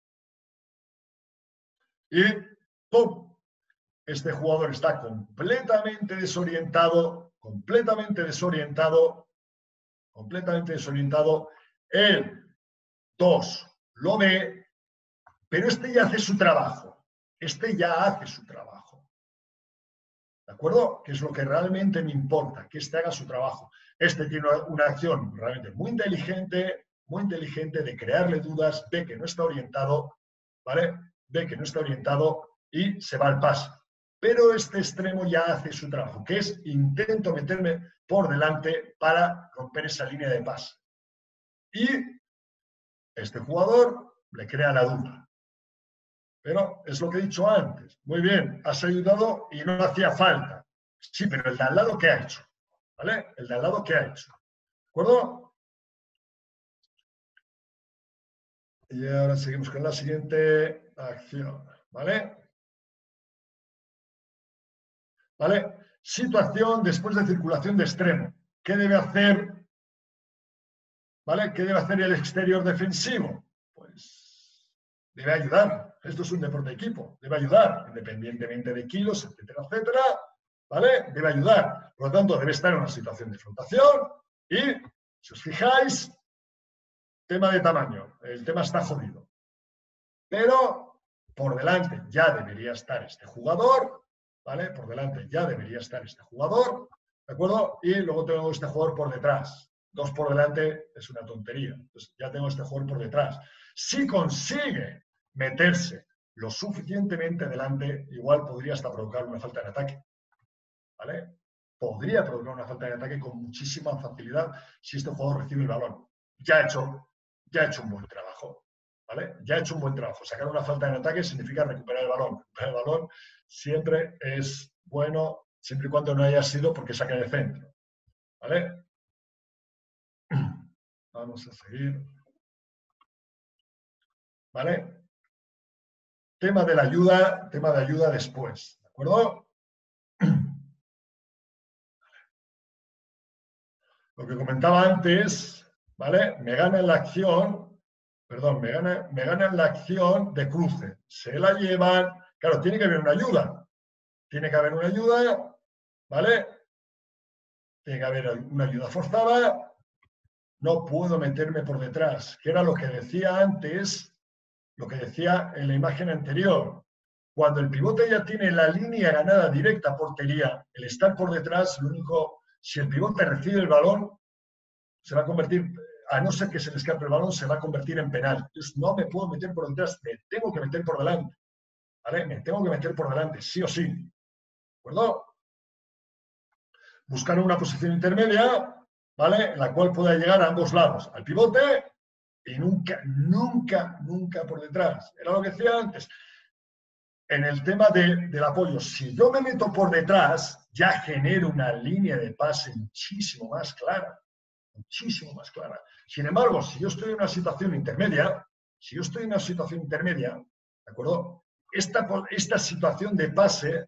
S2: Y ¡pum! Este jugador está completamente desorientado, El 2 lo ve, pero este ya hace su trabajo. ¿De acuerdo? Que es lo que realmente me importa, que este haga su trabajo. Este tiene una acción realmente muy inteligente de crearle dudas, ve que no está orientado, ¿vale? Ve que no está orientado y se va al pase. Pero este extremo ya hace su trabajo, que es intento meterme por delante para romper esa línea de pase. Y este jugador le crea la duda. Pero es lo que he dicho antes. Muy bien, has ayudado y no hacía falta. Sí, pero el de al lado, ¿qué ha hecho? ¿Vale? El de al lado, ¿qué ha hecho? ¿De acuerdo? Y ahora seguimos con la siguiente acción. ¿Vale? ¿Vale? Situación después de circulación de extremo. ¿Qué debe hacer? ¿Vale? ¿Qué debe hacer el exterior defensivo? Pues debe ayudar. Esto es un deporte de equipo. Debe ayudar, independientemente de kilos, etcétera, etcétera. ¿Vale? Debe ayudar. Por lo tanto, debe estar en una situación de flotación y, si os fijáis, tema de tamaño. El tema está jodido. Pero por delante ya debería estar este jugador, ¿vale? Por delante ya debería estar este jugador, ¿de acuerdo? Y luego tengo este jugador por detrás. 2 por delante es una tontería. Entonces ya tengo este jugador por detrás. Si consigue meterse lo suficientemente delante, igual podría hasta provocar una falta de ataque, ¿vale? Podría provocar una falta de ataque con muchísima facilidad si este jugador recibe el balón. Ya ha hecho un buen trabajo, ¿vale? Ya ha hecho un buen trabajo. Sacar una falta de ataque significa recuperar el balón. Recuperar el balón siempre es bueno, siempre y cuando no haya sido porque saca de centro, ¿vale? Vamos a seguir. ¿Vale? Tema de ayuda después, ¿de acuerdo? Lo que comentaba antes, ¿vale? Me ganan la acción, perdón, me ganan la acción de cruce. Se la llevan, claro, tiene que haber una ayuda. Tiene que haber una ayuda, ¿vale? Tiene que haber una ayuda forzada. No puedo meterme por detrás, que era lo que decía antes, lo que decía en la imagen anterior. Cuando el pivote ya tiene la línea ganada directa a portería, el estar por detrás, lo único, si el pivote recibe el balón, se va a convertir, a no ser que se le escape el balón, se va a convertir en penal. Entonces no me puedo meter por detrás, me tengo que meter por delante. ¿Vale? Me tengo que meter por delante, sí o sí. ¿De acuerdo? Buscar una posición intermedia, ¿vale? En la cual pueda llegar a ambos lados, al pivote y nunca por detrás. Era lo que decía antes. En el tema del apoyo, si yo me meto por detrás, ya genero una línea de pase muchísimo más clara. Sin embargo, si yo estoy en una situación intermedia, ¿de acuerdo? Esta situación de pase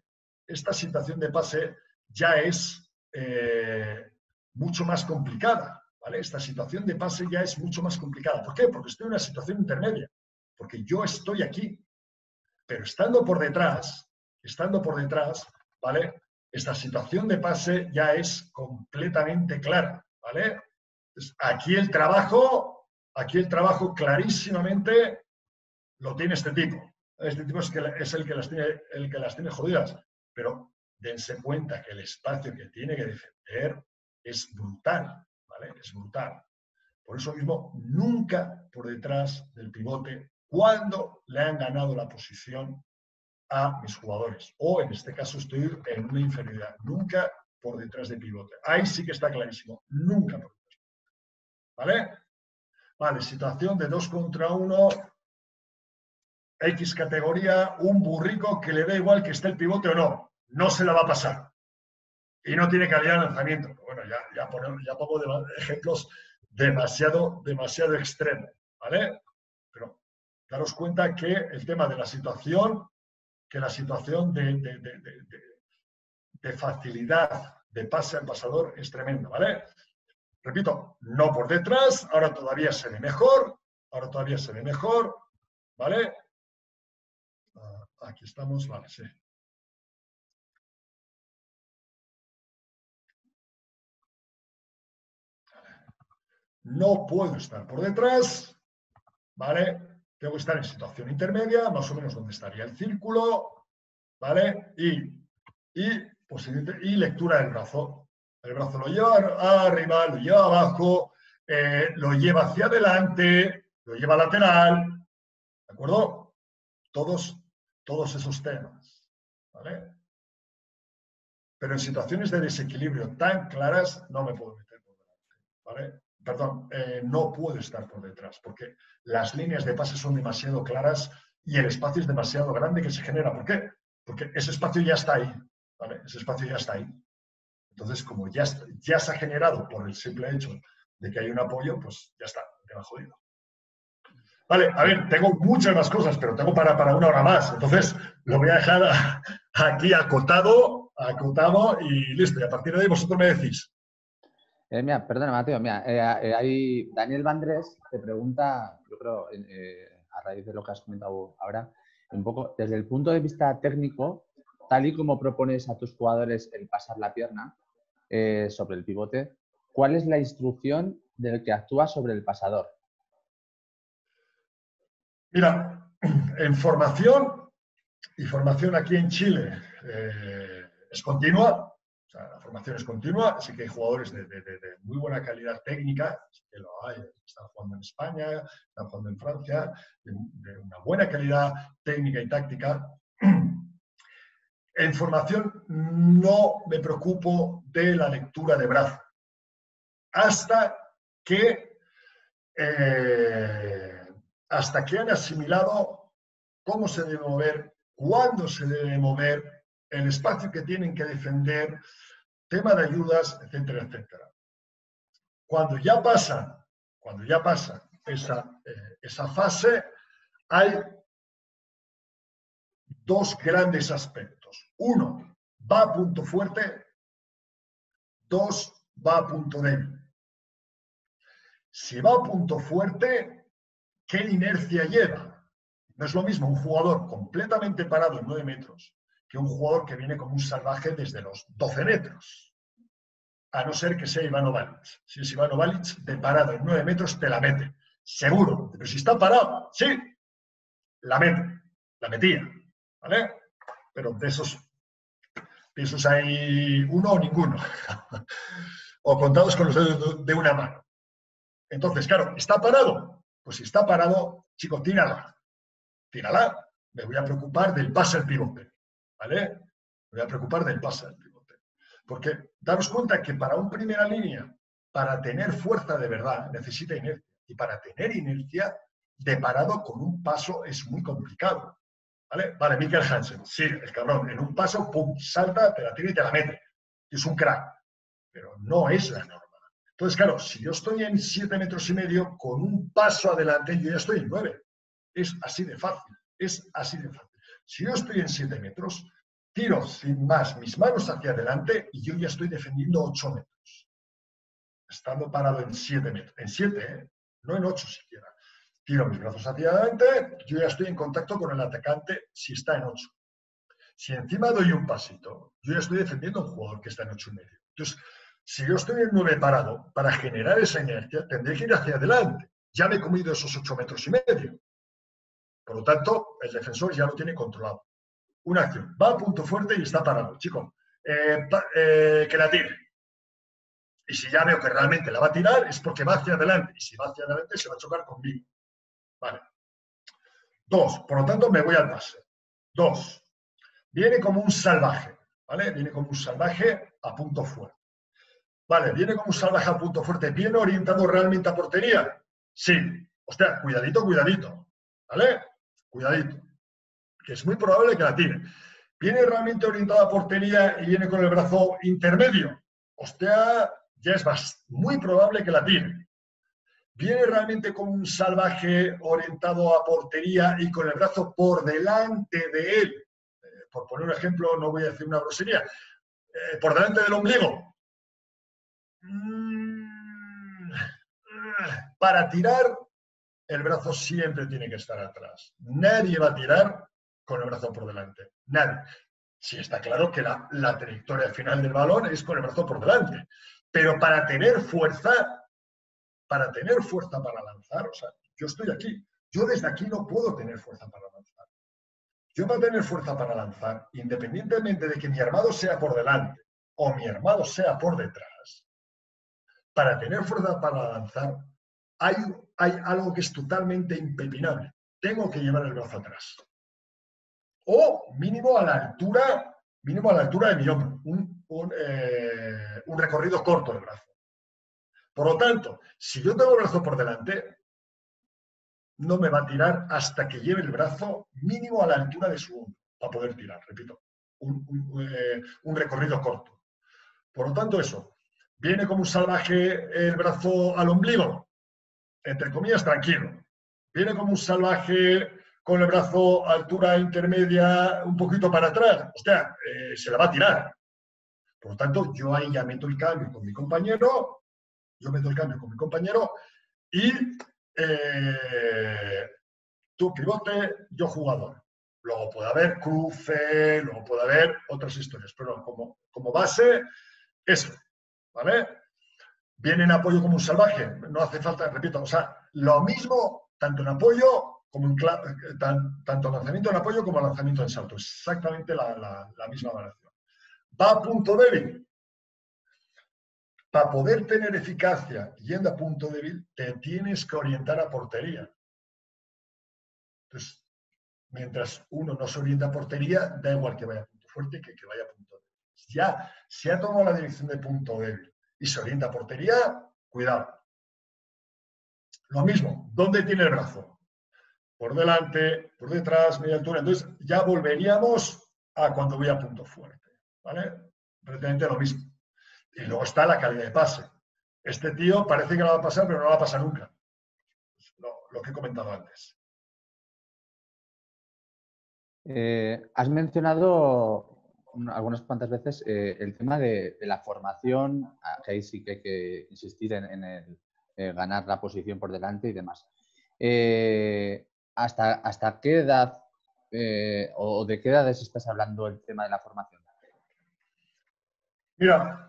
S2: ya es mucho más complicada, ¿vale? Esta situación de pase ya es mucho más complicada. ¿Por qué? Porque estoy en una situación intermedia, porque yo estoy aquí, pero estando por detrás, ¿vale? Esta situación de pase ya es completamente clara, ¿vale? Entonces, aquí el trabajo clarísimamente lo tiene este tipo, este tipo es el que las tiene jodidas. Pero dense cuenta que el espacio que tiene que defender es brutal, ¿vale? Es brutal. Por eso mismo, nunca por detrás del pivote cuando le han ganado la posición a mis jugadores. O en este caso estoy en una inferioridad. Nunca por detrás del pivote. Ahí sí que está clarísimo. Nunca por detrás. ¿Vale? Vale, situación de 2 contra 1. X categoría, un burrico que le da igual que esté el pivote o no. No se la va a pasar. Y no tiene calidad de lanzamiento. Bueno, ya pongo ejemplos demasiado extremos. ¿Vale? Pero daros cuenta que el tema de la situación, de facilidad de pase al pasador es tremenda, ¿vale? Repito, no por detrás, ahora todavía se ve mejor, ¿vale? Aquí estamos, vale, sí. No puedo estar por detrás, ¿vale? Tengo que estar en situación intermedia, más o menos donde estaría el círculo, ¿vale? Y lectura del brazo. El brazo lo lleva arriba, lo lleva abajo, lo lleva hacia adelante, lo lleva lateral, ¿de acuerdo? Todos esos temas, ¿vale? Pero en situaciones de desequilibrio tan claras no me puedo meter por delante, ¿vale? Perdón, no puedo estar por detrás, porque las líneas de pase son demasiado claras y el espacio es demasiado grande que se genera. ¿Por qué? Porque ese espacio ya está ahí, ¿vale? Ese espacio ya está ahí. Entonces, como ya se ha generado por el simple hecho de que hay un apoyo, pues ya está, te va jodido. Vale, a ver, tengo muchas más cosas, pero tengo para 1 hora más. Entonces, lo voy a dejar aquí acotado y listo. Y a partir de ahí vosotros me decís.
S1: Mira, perdona, Mateo, mira, hay Daniel Vandrés te pregunta, yo creo, a raíz de lo que has comentado ahora, un poco desde el punto de vista técnico, tal y como propones a tus jugadores el pasar la pierna sobre el pivote, ¿cuál es la instrucción del que actúa sobre el pasador?
S2: Mira, en formación aquí en Chile es continua. O sea, la formación es continua, así que hay jugadores de muy buena calidad técnica, que lo hay, están jugando en España, están jugando en Francia, de una buena calidad técnica y táctica. En formación no me preocupo de la lectura de brazo, hasta que han asimilado cómo se debe mover, cuándo se debe mover, el espacio que tienen que defender, tema de ayudas, etcétera, etcétera. Cuando ya pasa esa fase, hay 2 grandes aspectos. 1, va a punto fuerte. 2, va a punto débil. Si va a punto fuerte, ¿qué inercia lleva? No es lo mismo un jugador completamente parado en 9 metros que un jugador que viene como un salvaje desde los 12 metros. A no ser que sea Ivano Balic. Si es Ivano Balic, de parado en 9 metros te la mete. Seguro. Pero si está parado, sí, la mete. La metía. ¿Vale? Pero de esos hay uno o ninguno. O contados con los dedos de una mano. Entonces, claro, ¿está parado? Pues si está parado, chico, tírala. Tírala. Me voy a preocupar del pase al pivote. ¿Vale? Me voy a preocupar del pase al pivote. Porque daros cuenta que para un primera línea, para tener fuerza de verdad, necesita inercia. Y para tener inercia, de parado con un paso es muy complicado. ¿Vale? Vale, Mikkel Hansen. Sí, el cabrón, en un paso, pum, salta, te la tira y te la mete. Es un crack. Pero no es la norma. Entonces, claro, si yo estoy en 7 metros y medio, con un paso adelante, yo ya estoy en 9. Es así de fácil. Es así de fácil. Si yo estoy en 7 metros, tiro sin más mis manos hacia adelante y yo ya estoy defendiendo 8 metros. Estando parado en 7 metros. En 7, no en 8 siquiera. Tiro mis brazos hacia adelante, yo ya estoy en contacto con el atacante si está en 8. Si encima doy un pasito, yo ya estoy defendiendo a un jugador que está en 8 y medio. Entonces, si yo estoy en 9 parado, para generar esa inercia, tendré que ir hacia adelante. Ya me he comido esos 8 metros y medio. Por lo tanto, el defensor ya lo tiene controlado. Una acción, va a punto fuerte y está parado. Chico, que la tire. Y si ya veo que realmente la va a tirar, es porque va hacia adelante. Y si va hacia adelante, se va a chocar conmigo. Vale. 2. Por lo tanto, me voy al pase. 2. Viene como un salvaje. ¿Vale? Viene como un salvaje a punto fuerte. Vale, viene como un salvaje a punto fuerte. ¿Viene orientado realmente a portería? Sí. Hostia, cuidadito, cuidadito. ¿Vale? Cuidadito. Que es muy probable que la tire. ¿Viene realmente orientado a portería y viene con el brazo intermedio? Hostia, ya es muy probable que la tire. ¿Viene realmente como un salvaje orientado a portería y con el brazo por delante de él? Por poner un ejemplo, no voy a decir una grosería. Por delante del ombligo. Para tirar, el brazo siempre tiene que estar atrás. Nadie va a tirar con el brazo por delante. Nadie. Sí, está claro que la trayectoria final del balón es con el brazo por delante. Pero para tener fuerza para lanzar, o sea, yo estoy aquí. Yo desde aquí no puedo tener fuerza para lanzar. Yo para tener fuerza para lanzar, independientemente de que mi armado sea por delante o mi armado sea por detrás, para tener fuerza para lanzar, hay algo que es totalmente impepinable. Tengo que llevar el brazo atrás. O mínimo a la altura de mi hombro. Un recorrido corto del brazo. Por lo tanto, si yo tengo el brazo por delante, no me va a tirar hasta que lleve el brazo mínimo a la altura de su hombro para poder tirar, repito, un recorrido corto. Por lo tanto, eso, viene como un salvaje el brazo al ombligo, entre comillas, tranquilo. Viene como un salvaje con el brazo a altura intermedia un poquito para atrás, hostia, se la va a tirar. Por lo tanto, yo ahí ya meto el cambio con mi compañero, y tú pivote, yo jugador. Luego puede haber cruce, luego puede haber otras historias, pero como base, eso, ¿vale? Viene en apoyo como un salvaje, no hace falta, repito, o sea, lo mismo tanto en apoyo como tanto lanzamiento en apoyo como lanzamiento en salto, exactamente la misma variación. Va a punto débil. Para poder tener eficacia yendo a punto débil, te tienes que orientar a portería. Entonces, mientras uno no se orienta a portería, da igual que vaya a punto fuerte que vaya a punto débil. Ya se ha tomado la dirección de punto débil y se orienta a portería, cuidado. Lo mismo, ¿dónde tiene el brazo? Por delante, por detrás, media altura. Entonces, ya volveríamos a cuando voy a punto fuerte. ¿Vale? Prácticamente lo mismo. Y luego está la calidad de pase. Este tío parece que lo va a pasar, pero no lo va a pasar nunca. Lo que he comentado antes.
S1: Has mencionado algunas cuantas veces el tema de la formación, que ahí sí que hay que insistir en el ganar la posición por delante y demás. ¿Hasta qué edad o de qué edades estás hablando el tema de la formación?
S2: Mira,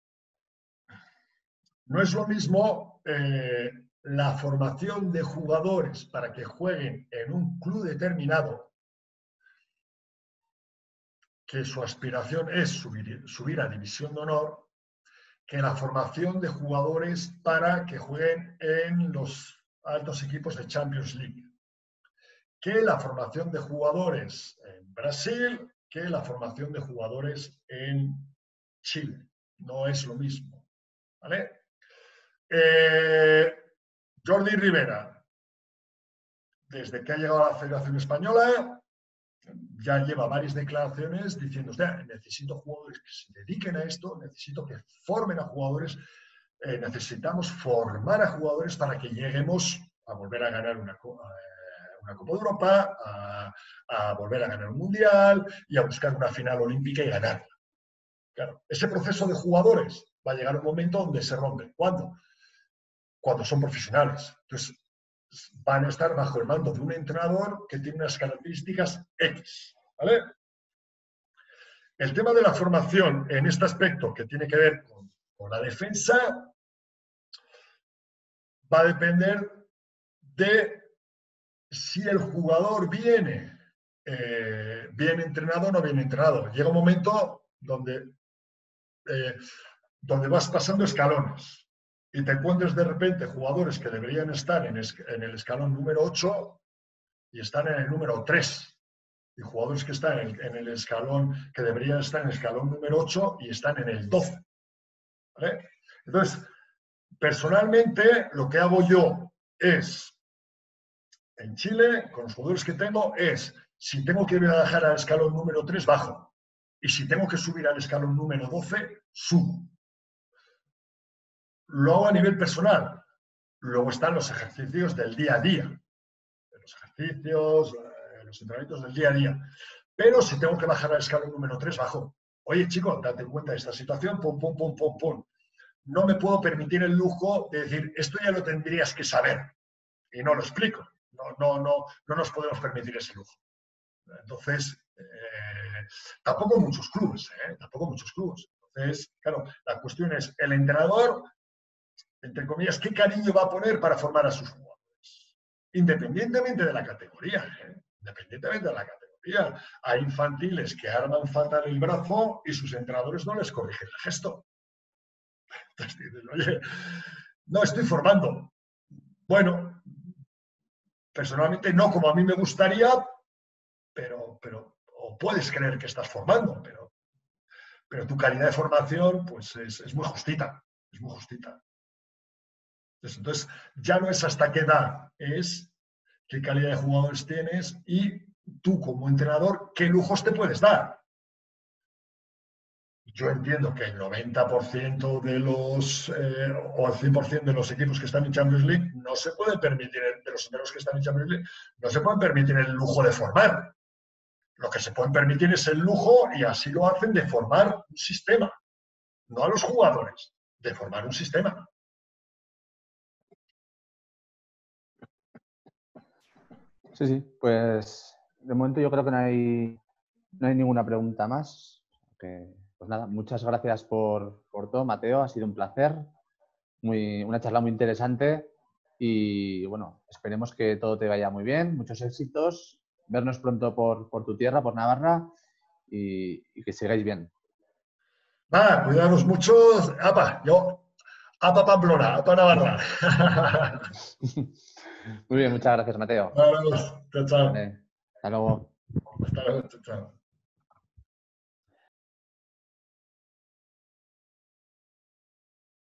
S2: no es lo mismo la formación de jugadores para que jueguen en un club determinado, que su aspiración es subir a División de Honor, que la formación de jugadores para que jueguen en los altos equipos de Champions League, que la formación de jugadores en Brasil, que la formación de jugadores en Chile. No es lo mismo. ¿Vale? Jordi Rivera, desde que ha llegado a la Federación Española, ya lleva varias declaraciones diciendo, necesito jugadores que se dediquen a esto, necesito que formen a jugadores, necesitamos formar a jugadores para que lleguemos a volver a ganar una Copa de Europa, a volver a ganar un Mundial y a buscar una final olímpica y ganarla. Claro, ese proceso de jugadores va a llegar un momento donde se rompe. ¿Cuándo? Cuando son profesionales. Entonces, van a estar bajo el mando de un entrenador que tiene unas características X. ¿Vale? El tema de la formación en este aspecto que tiene que ver con la defensa va a depender de si el jugador viene bien entrenado o no bien entrenado. Llega un momento donde vas pasando escalones y te encuentras de repente jugadores que deberían estar en el escalón número 8 y están en el número 3. Y jugadores que están en el escalón, que deberían estar en el escalón número 8 y están en el 12. ¿Vale? Entonces, personalmente, lo que hago yo es, en Chile, con los jugadores que tengo, es, si tengo que bajar al escalón número 3, bajo. Y si tengo que subir al escalón número 12, subo. Lo hago a nivel personal. Luego están los ejercicios del día a día. Los ejercicios, los entrenamientos del día a día. Pero si tengo que bajar al escalón número 3, bajo. Oye, chico, date cuenta de esta situación, pum, pum, pum, pum, pum. No me puedo permitir el lujo de decir, esto ya lo tendrías que saber. Y no lo explico. No nos podemos permitir ese lujo. Entonces, tampoco muchos clubes, tampoco muchos clubes. Entonces, claro, la cuestión es, el entrenador, entre comillas, ¿qué cariño va a poner para formar a sus jugadores? Independientemente de la categoría, independientemente de la categoría. Hay infantiles que arman fatal el brazo y sus entrenadores no les corrigen el gesto. Entonces dices, oye, no estoy formando. Bueno, personalmente no como a mí me gustaría, pero o puedes creer que estás formando, pero tu calidad de formación pues es muy justita, es muy justita. Entonces, ya no es hasta qué edad, es qué calidad de jugadores tienes y tú como entrenador, qué lujos te puedes dar. Yo entiendo que el 90% de los, o el 100% de los equipos que están en Champions League no se pueden permitir, de los entrenadores que están en Champions League, no se pueden permitir el lujo de formar. Lo que se pueden permitir es el lujo, y así lo hacen, de formar un sistema. No a los jugadores, de formar un sistema.
S1: Sí, sí, pues de momento yo creo que no hay ninguna pregunta más. Pues nada, muchas gracias por todo, Mateo. Ha sido un placer. Una charla muy interesante. Y bueno, esperemos que todo te vaya muy bien. Muchos éxitos. Vernos pronto por tu tierra, por Navarra. Y que sigáis bien.
S2: Va, cuidaros mucho. Apa Pamplona, apa Navarra.
S1: Muy bien, muchas gracias, Mateo.
S2: Chao, chao.
S1: Vale, hasta luego.
S2: Hasta luego, chao.